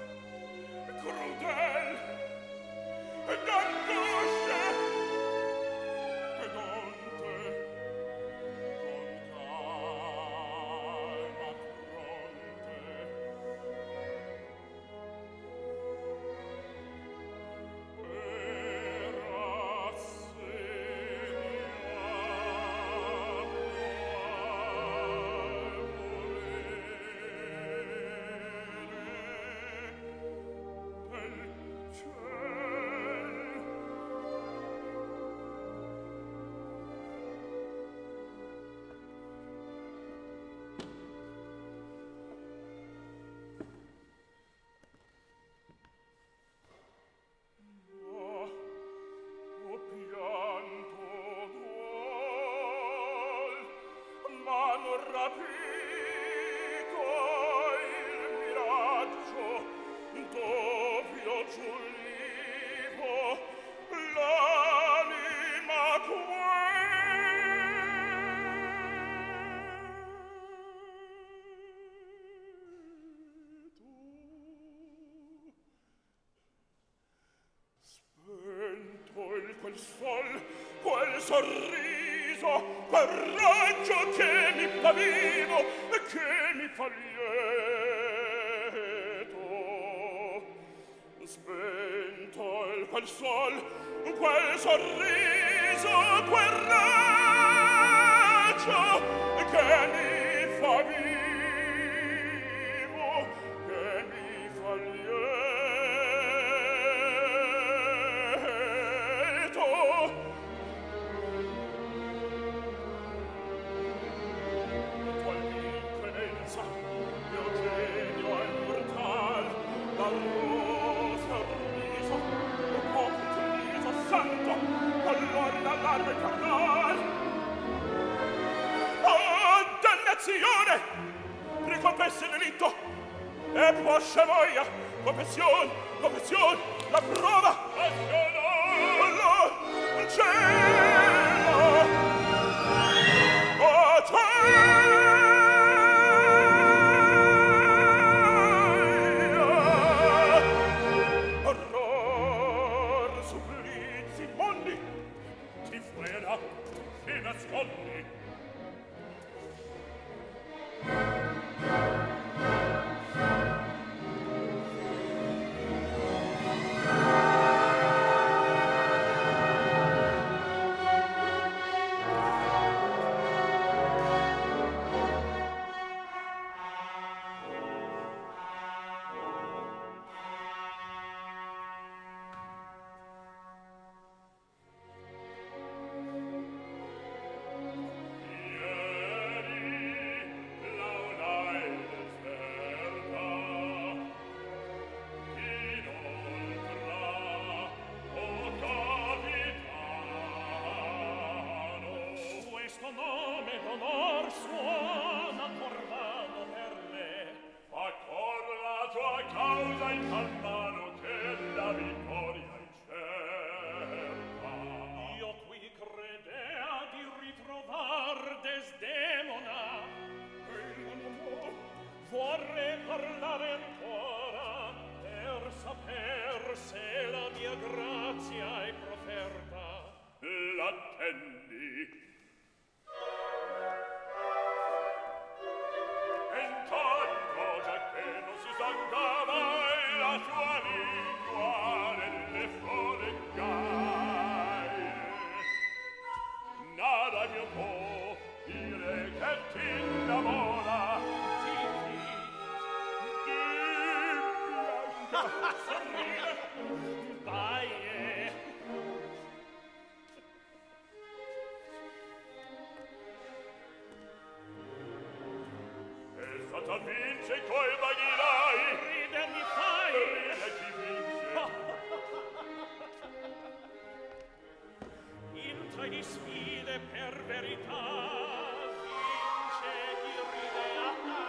crudel d'angosce ed onde con calma fronte per rapito il miraggio doppio giulivo l'anima spento quel sol, quel sorriso, quel raggio che mi fa vivo e che mi fa lieto. Spento quel sol, quel sorriso, quel raggio che mi fa vivo, che mi fa lieto. Qual inclemenza, mio genio è mortal, dal rosa riso, un po' viso santo, allora l'allarme carnal. Oh, dannazione! Riconfessi il delitto, e poscia moia, confession, la prova! Il cielo! Oh, orror, supplizi, mondi, ti fuera, ti nascondi. la causa in tal mano che la vittoria è certa. Io qui credea di ritrovar Desdemona. Vorrei parlare ancora per saper se la mia grazia è proferta. L'attendi. E intanto, già che non si stanca mai la sua lingua nelle sole gai, nada mio può dire che ti innamora. Sorride. Vai. E stata vince coi baghirai. Ride mi fai. Ride chi vince. In tre di sfide per verità vince chi ride.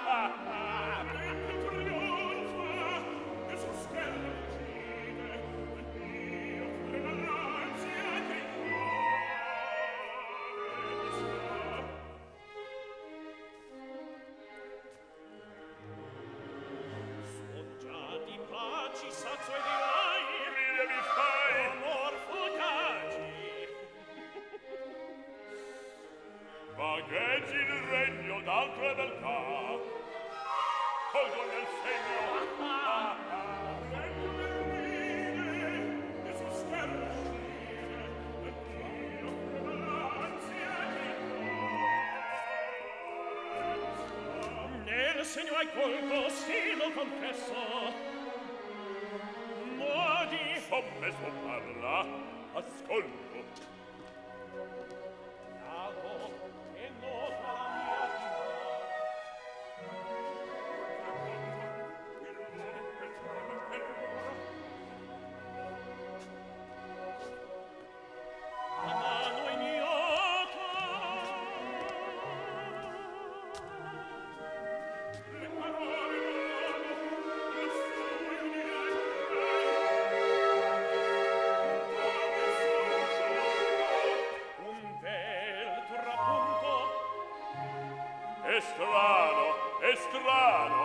Ecco trionfa e su stella uccide, e io per l'ansia che in cuore mi sta. Son già di paci sazzo e di rai. Ride mi fai. Amor fugaci. Vagheggi il regno d'altre beltà, colgo nel segno. Ecco ride e su stella uccide, e io per l'ansia che in cuore mi sta. Nel segno hai colto, sì lo confesso. Modi Sommesso parla, ascolto. Lago e nota la mia dimora. La mano ignota. Le parole d'uomo, il suo Un bel trapunto. È strano, è strano.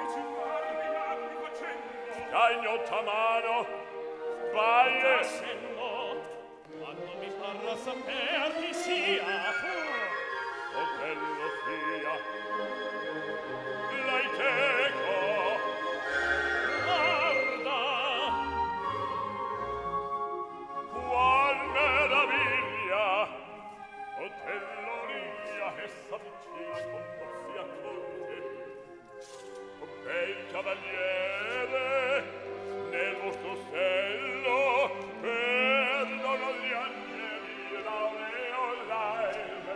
Cagno tamano. Vai e Senno, quando mi parla saper chi sia. o bello sia. Lei teco. Guarda, Qual meraviglia! Otelloria, essa vicina con si accorge. O bel cavaliere, nel vostro stello, perdono gli angeli, l'aureo l'albe.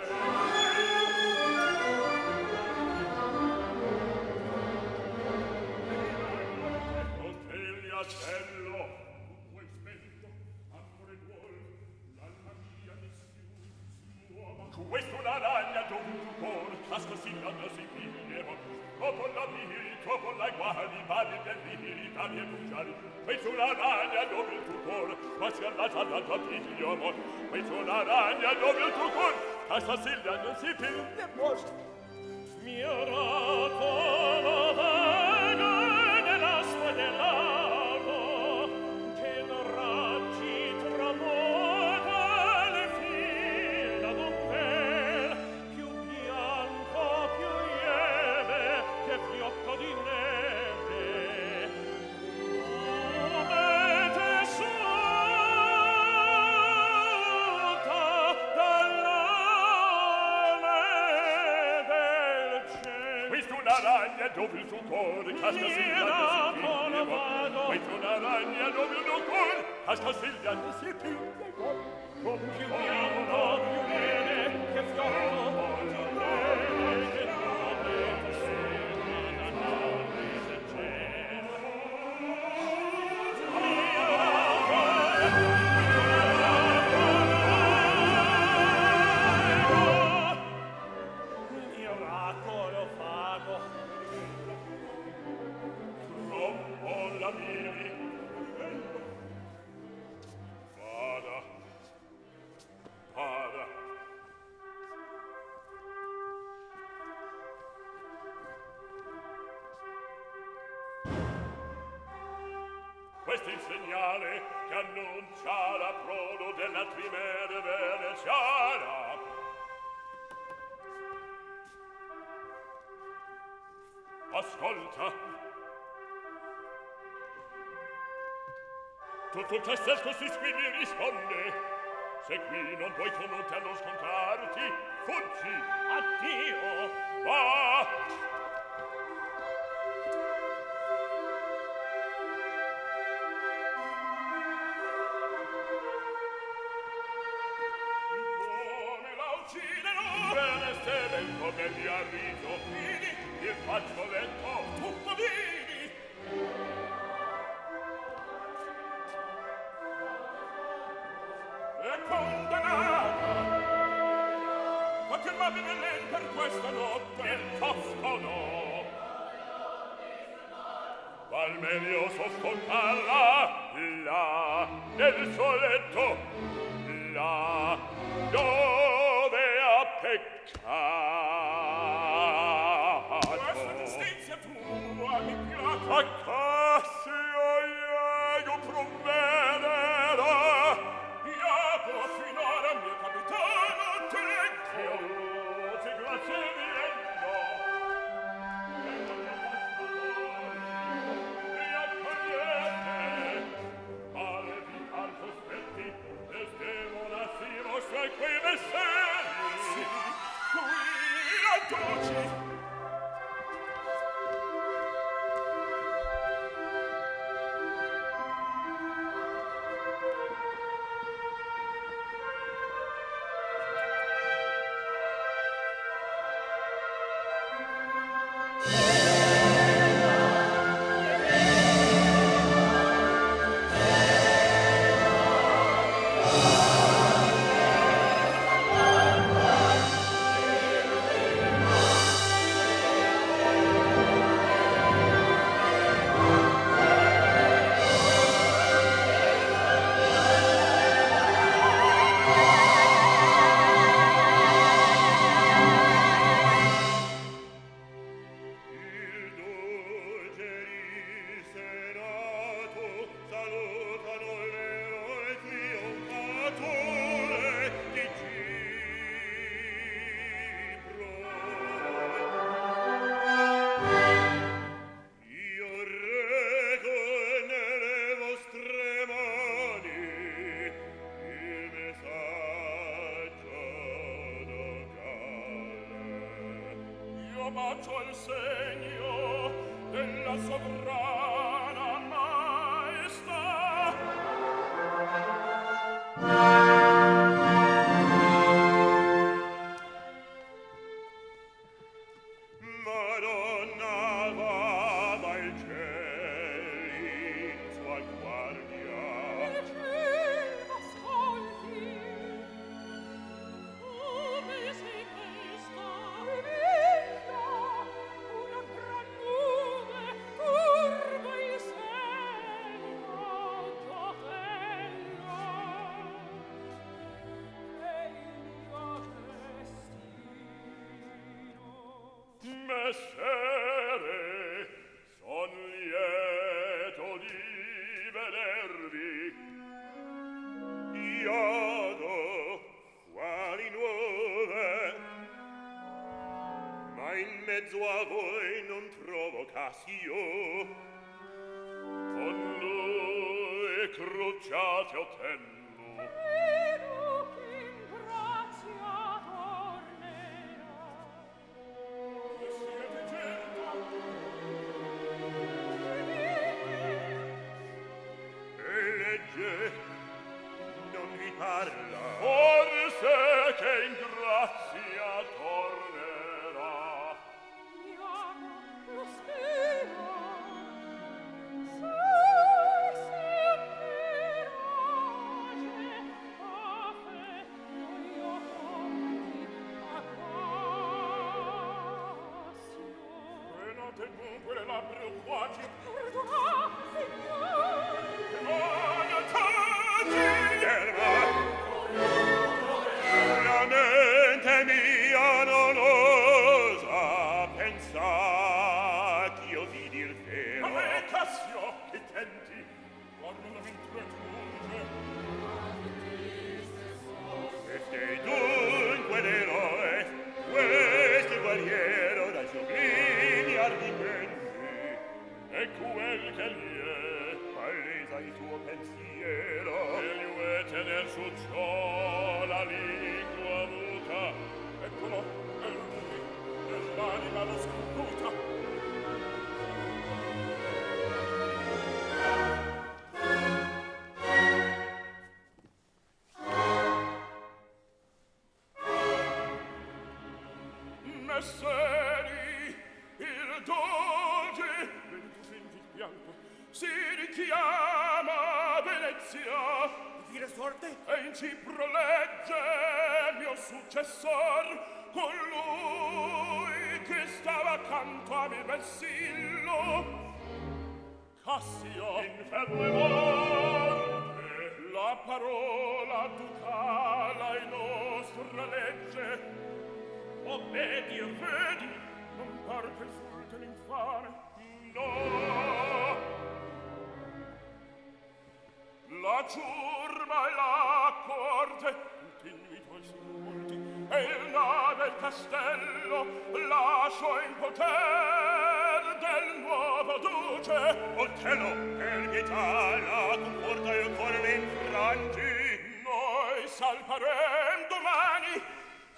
Otelia stello, vuoi spento, amore vuol, l'alma mia nessun si muova. questo una ragna d'un cor, ascolsigliando si piglievo, dopo la miri, dopo la guardi, parli del miri, tali e bugiari, questo una ragna dove il tuo cor, ma si allata da tua piglio amor, questo una ragna dove il tuo cor, ascolsigliando si piglievo. mio racolo vaga nell'acqua del lago, che in raggi tramonta le fila d'un bel, più bianco, più lieve, che fiocco di neve. Come tessuta dall'ame del cielo. Questo una ragna dove il tuo cuore, ascolsigliando si piglievo, questo una ragna dove il tuo cuore, ascolsigliando si piglievo. Più bianco, più lieve, che fiocco di neve, che nome tessuta dall'ame del cielo. Miracolo fago. Troppo questo il segnale che annuncia l'approdo della Trimere veneziana. Ascolta. Tutto Tessesco si squilli risponde. Se qui non puoi con Otello scontrarti, fuggi. Addio. Va! Come la uccidono? Bene, se ben come mi arrivo, vedi, il fazzoletto, Tutto vedi. È condannata. Ma che m'ha Belen per questa notte? il tosco no. Val meglio soffocarla là, nel suo letto, là, dove ha peccato. Questa giustizia tua mi piace. A Cassio io provvederò. Iago finora mio capitano Telecchio. Ti grazie viendo. Mi accogliete. Male vi par sospetti, desdemonassi vostri quei messeri. Sì, qui la duci. Bacio il segno della sovrana maestà. Madonna va dai cieli in sua guardia. Il cielo ascolti. Come sei questa? Una gran nube turba il cielo d'Otello. E il mio destino. Messere, son lieto di vedervi. Iago, quali nuove? Ma in mezzo a voi non trovo Cassio. Con lui cruciate Otello. Credo che in grazia tornerà. E siete certo? E legge non vi parla. Forse che in grazia tornerà. Iago lo spero. Sai sempre rage affetto io porti a Cassio. E note dunque le labbra quasi. Perdona, signor. Voglio tagli. Ferma! La mente mia non osa pensar ch'io vidi il Ma vero. Cassio, che tenti? Io la ventura giunge. E sei dunque l'eroe, questo guerriero dai sublimi ardimenti, E quel che gli è, palesa il tuo pensiero, e gli vuoi tener su ciò la lingua muta. Eccolo, è lui, e l'anima lo scruta. Messeri, il doge, venuto senti il pianto, si richiama Venezia. Dire sorte? E in Cipro legge mio successor, colui che stava accanto a me Versillo. Cassio, in fermo e morte, la parola ducala in nostra legge. Obbedi e vedi, non par che insulte l'infame. no, La ciurma e la corte, continui i tuoi sepolti, e il nave il castello lascio in poter del nuovo duce. Otello, per pietà la conforta e il cuore le infrangi. Noi salparem domani.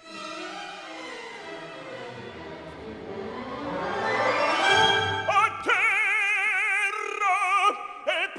A terra e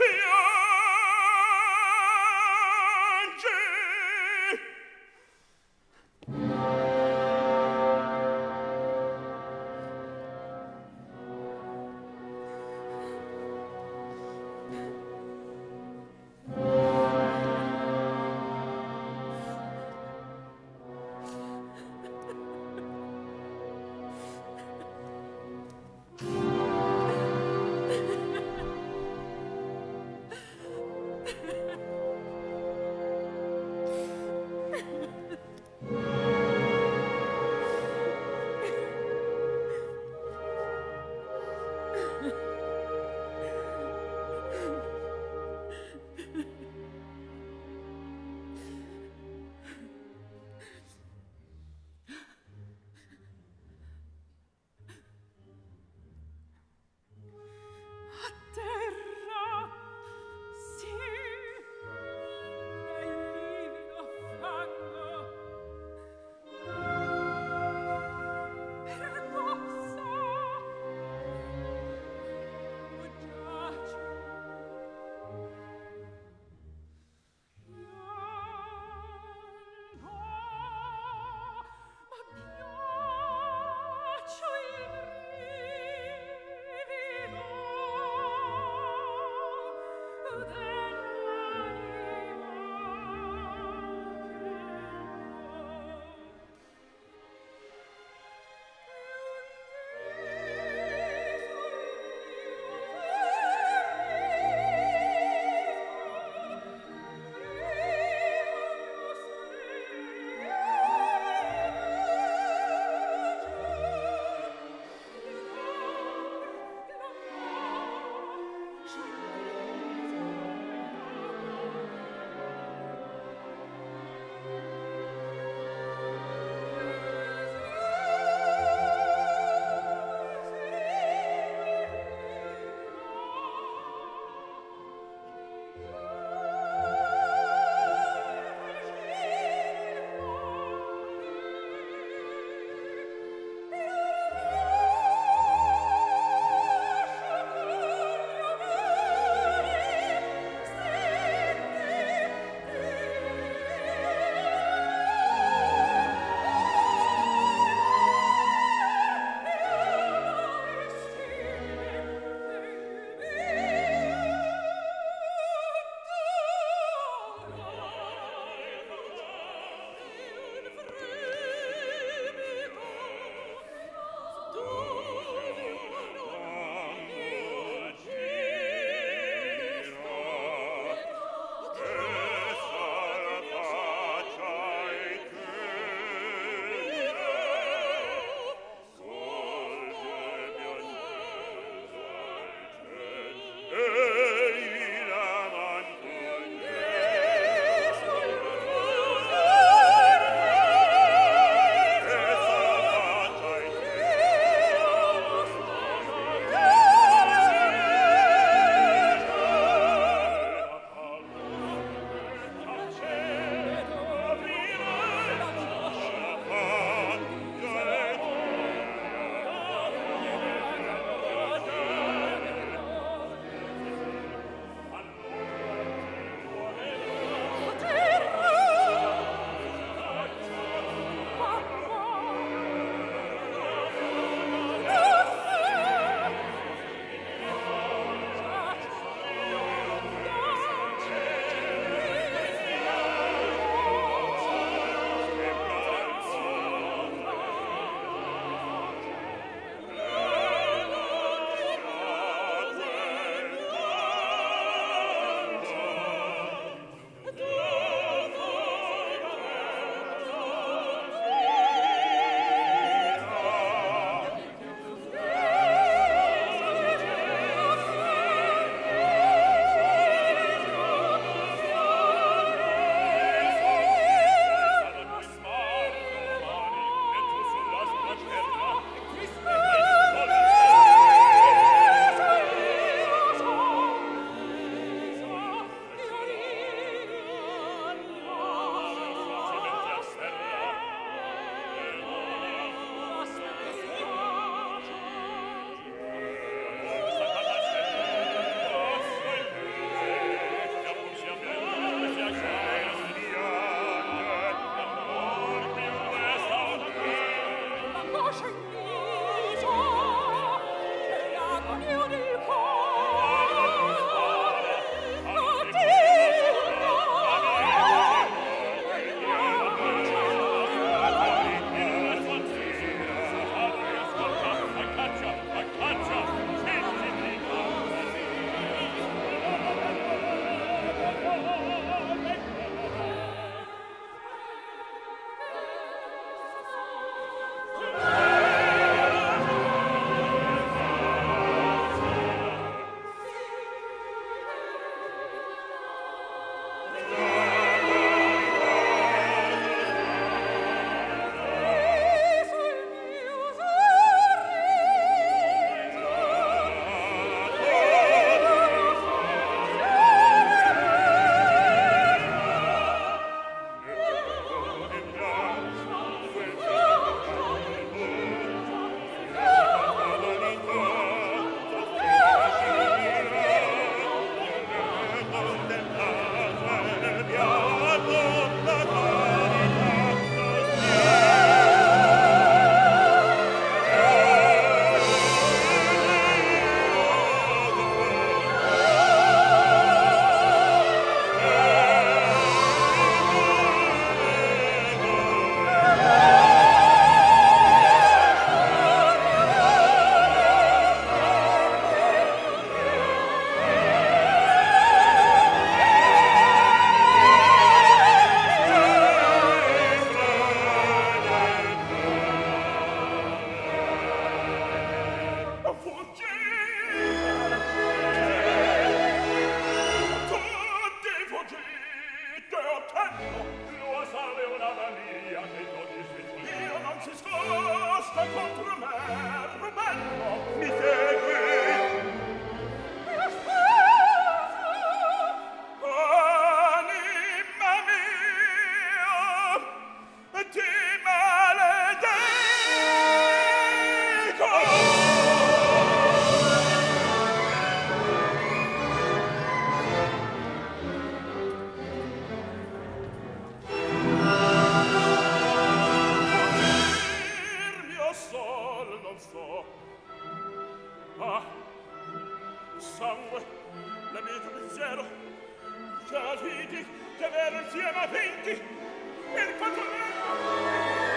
Ah, sangue, l'amico pensiero, gelati che vero insieme a vinti, il patronello.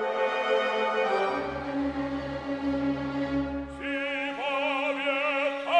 Si può vietare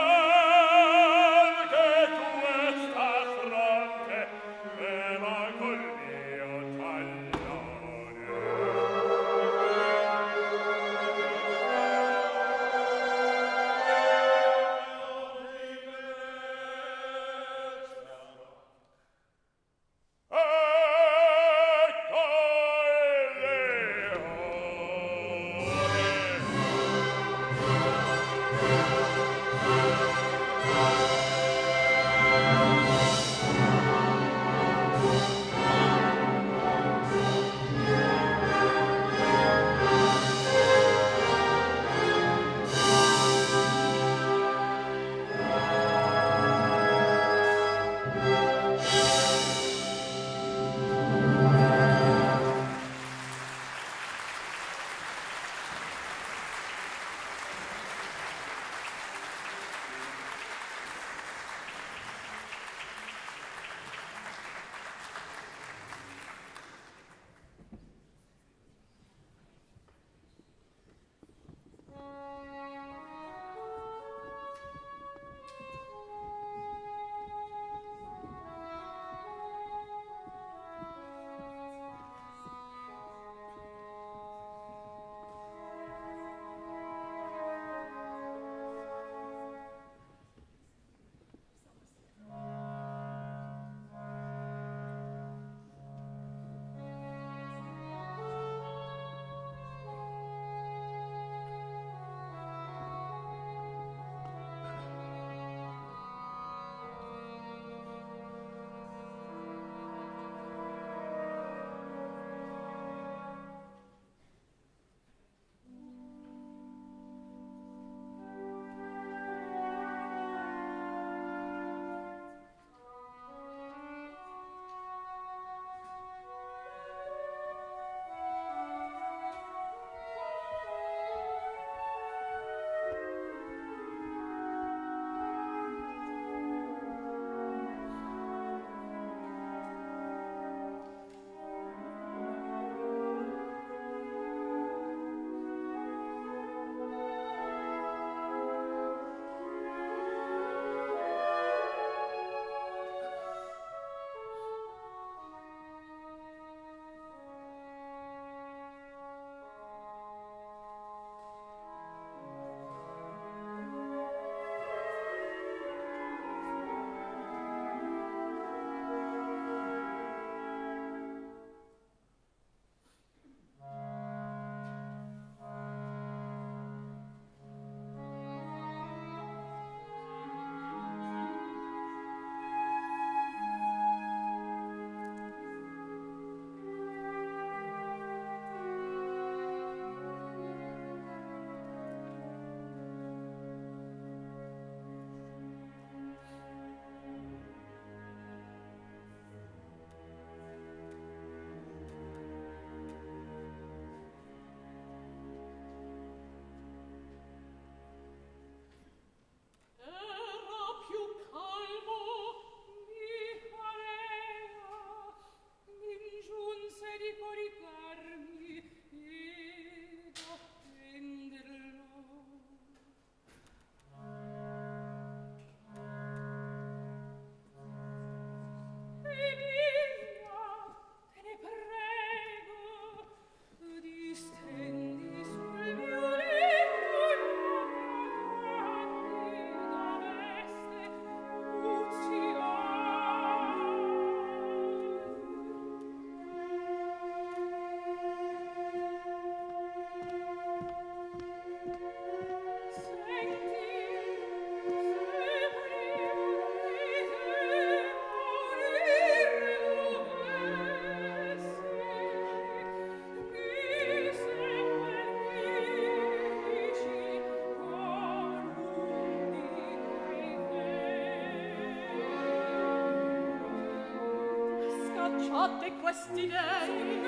Ciate questi dei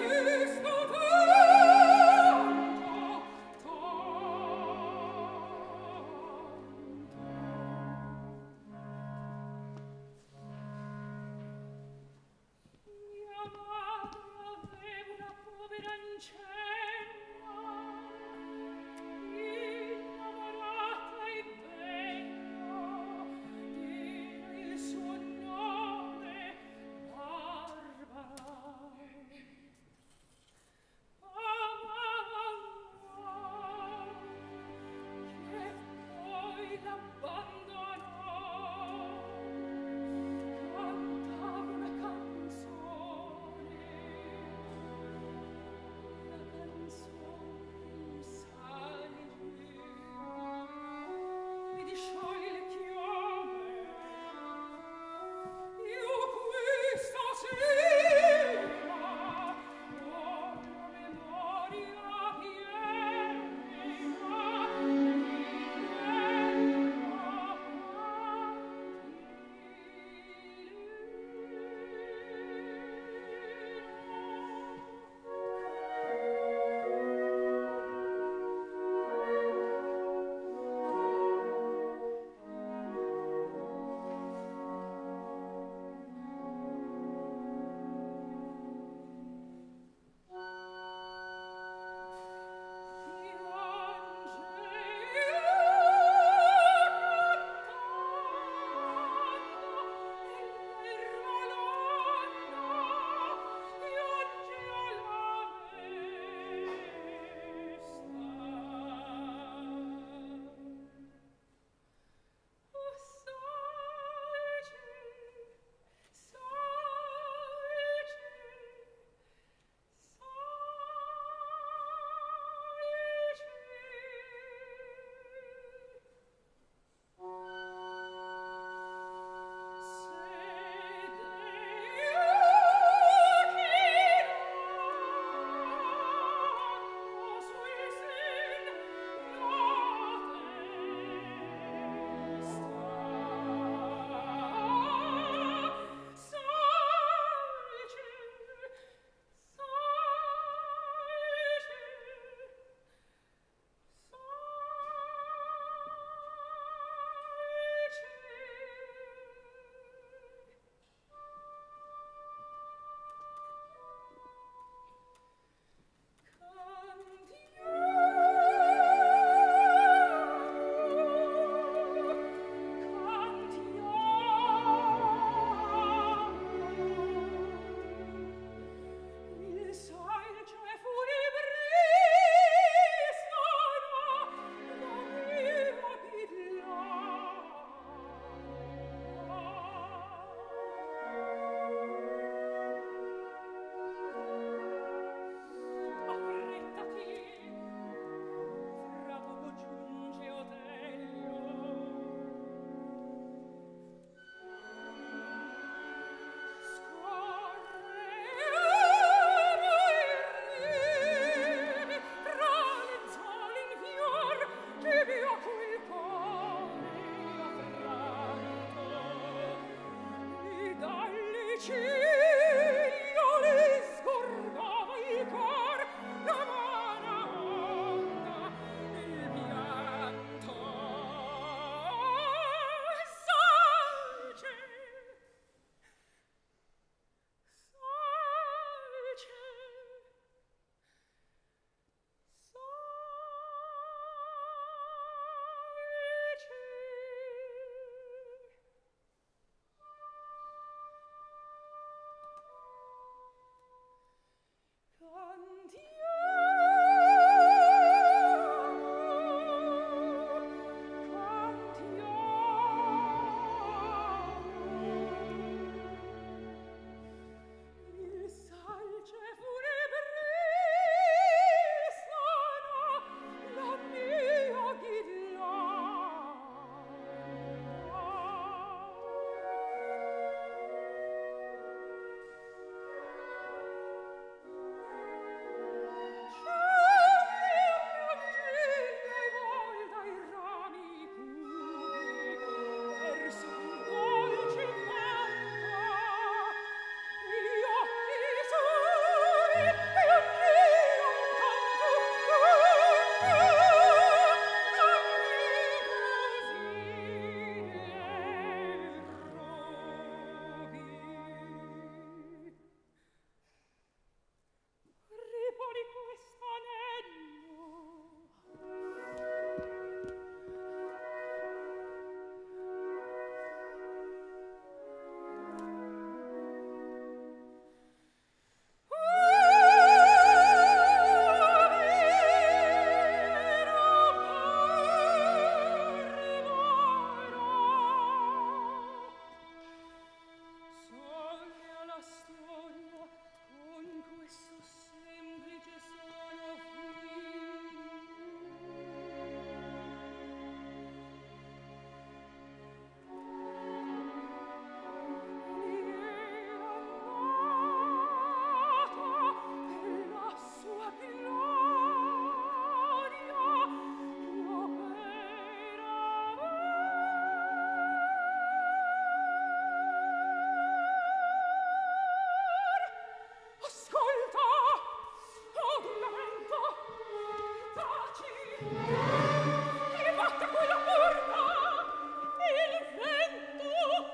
mia madre aveva una povera ancella, innamorata e bella, era il suo nome Barbara. E batta quella porta! Il vento!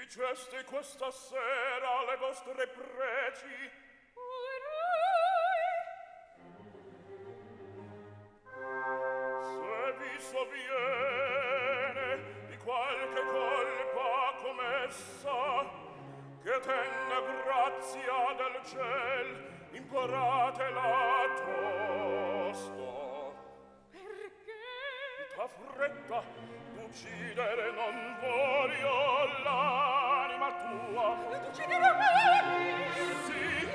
Diceste questa sera le vostre preci? Se vi sovviene di qualche colpa commessa, che tenne grazia del ciel, imporatela tosto. Perché? Da fretta d'uccidere non voglio l'anima tua. D'uccidere me? Sì.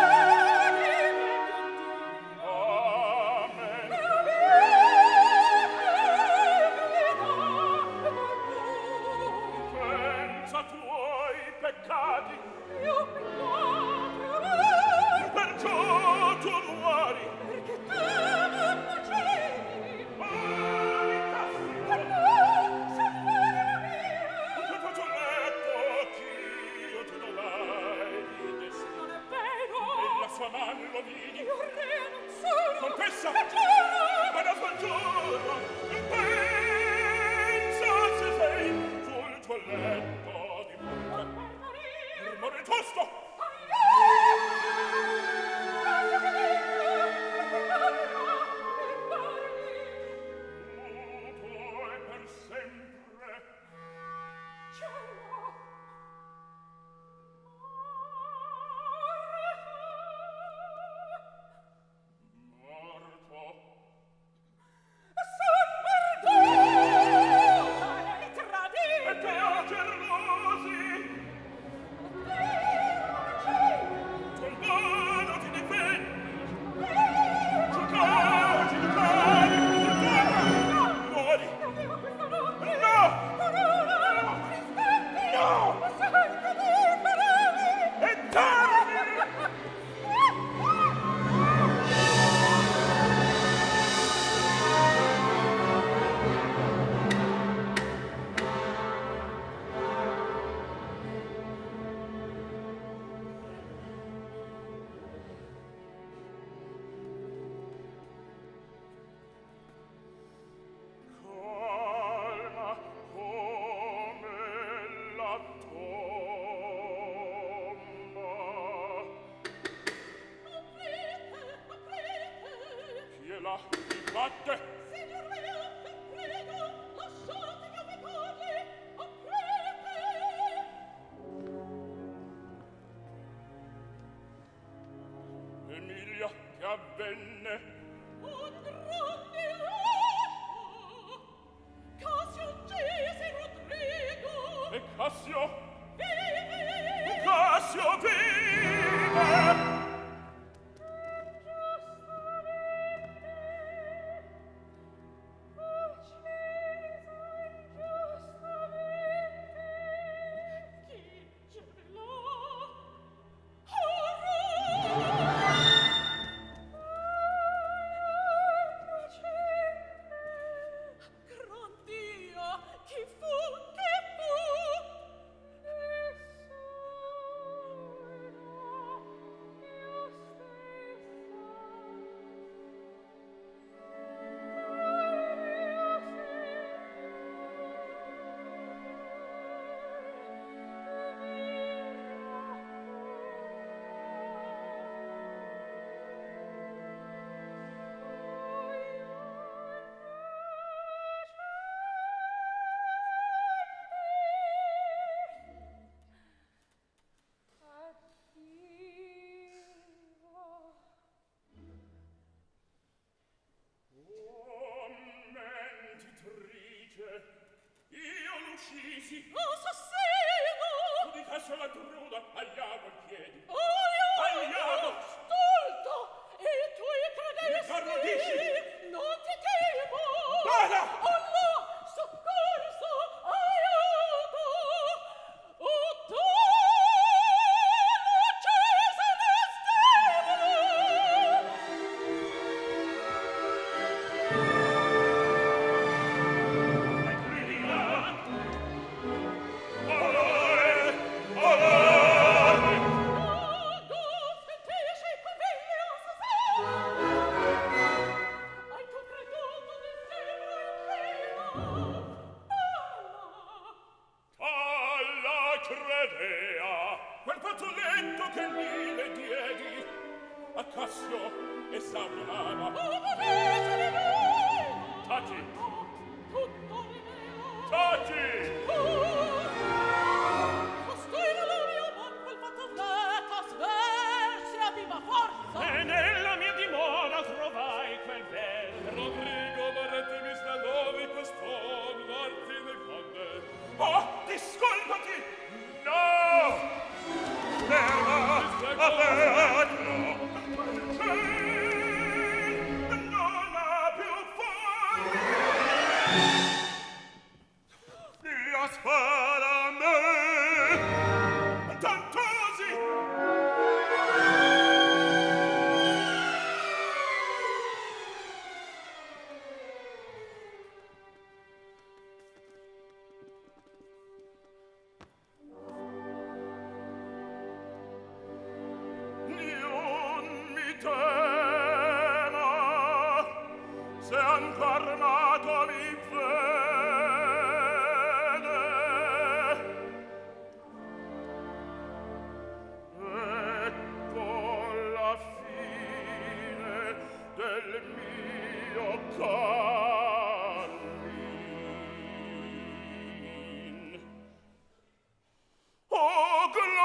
Amen. Pensa tuoi peccati. Io peccato. Perciò tu muori. Perché te m'uccidi. Monica! Ma no, son l'anima mia. Quel fazzoletto ch'io te lo dai. Non è vero. E la sua mano lo vidi. Io re non sono. Confessa! E giuro. Ma da soggiorno, pensa se sei sul tuo letto di morte. Per morire tosto! Muto e per sempre. Morto. E te ho gelosi. Con vano ti difendi. Giocare, muori. No! E torni! Calma come la tomba. Chi è là? Mi batte? Signor mio, prego, lasciate che vi parli. Aprite! Emilia, che avvenne? Un grande lascio! Cassio uccise Rodrigo! E Cassio? Vive! Cassio vive! Chi fu, che fu? uccisi. Oh, sossego! Tu di Cassio la druda, agliavo i piedi. Agliavo! Stolto! E tu credesti? Mi parlo, Non ti temo! Bada! Allah! Soccorso! Aiuto! Oh, tu! Cesare Stefano! Cassio e Sabriana. Oh, potete vedere! Taci! Tutto vedere! Taci! Costui valori o buon quel fatto atleta sversi a viva forza! E nella mia dimora trovai quel bel Rodrigo Moretti mi splendori quest'uomo d'arte grande. Oh, discolpati! No! Ferma! Aspetto! Non ha più fuori! La spara a me! Tantosi! Non mi tema, se ancor nato mi vede. Ecco la fine del mio cammin. Oh,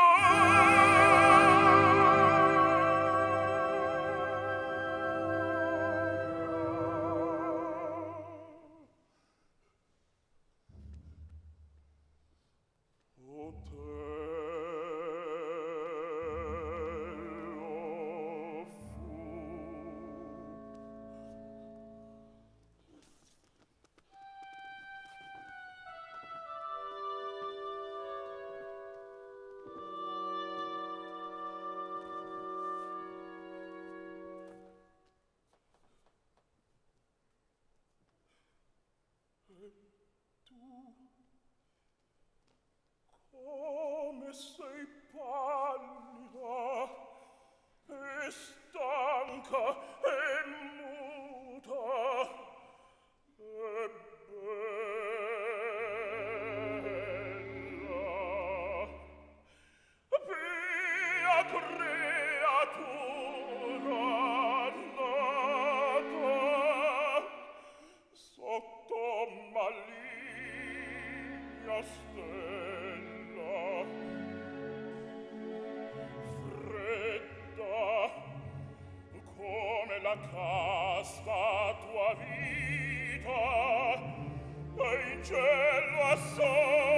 come sei pallida e stanca e muta e bella, pia creatura nata sotto maligna stella, fredda come la casta tua vita, e in cielo assai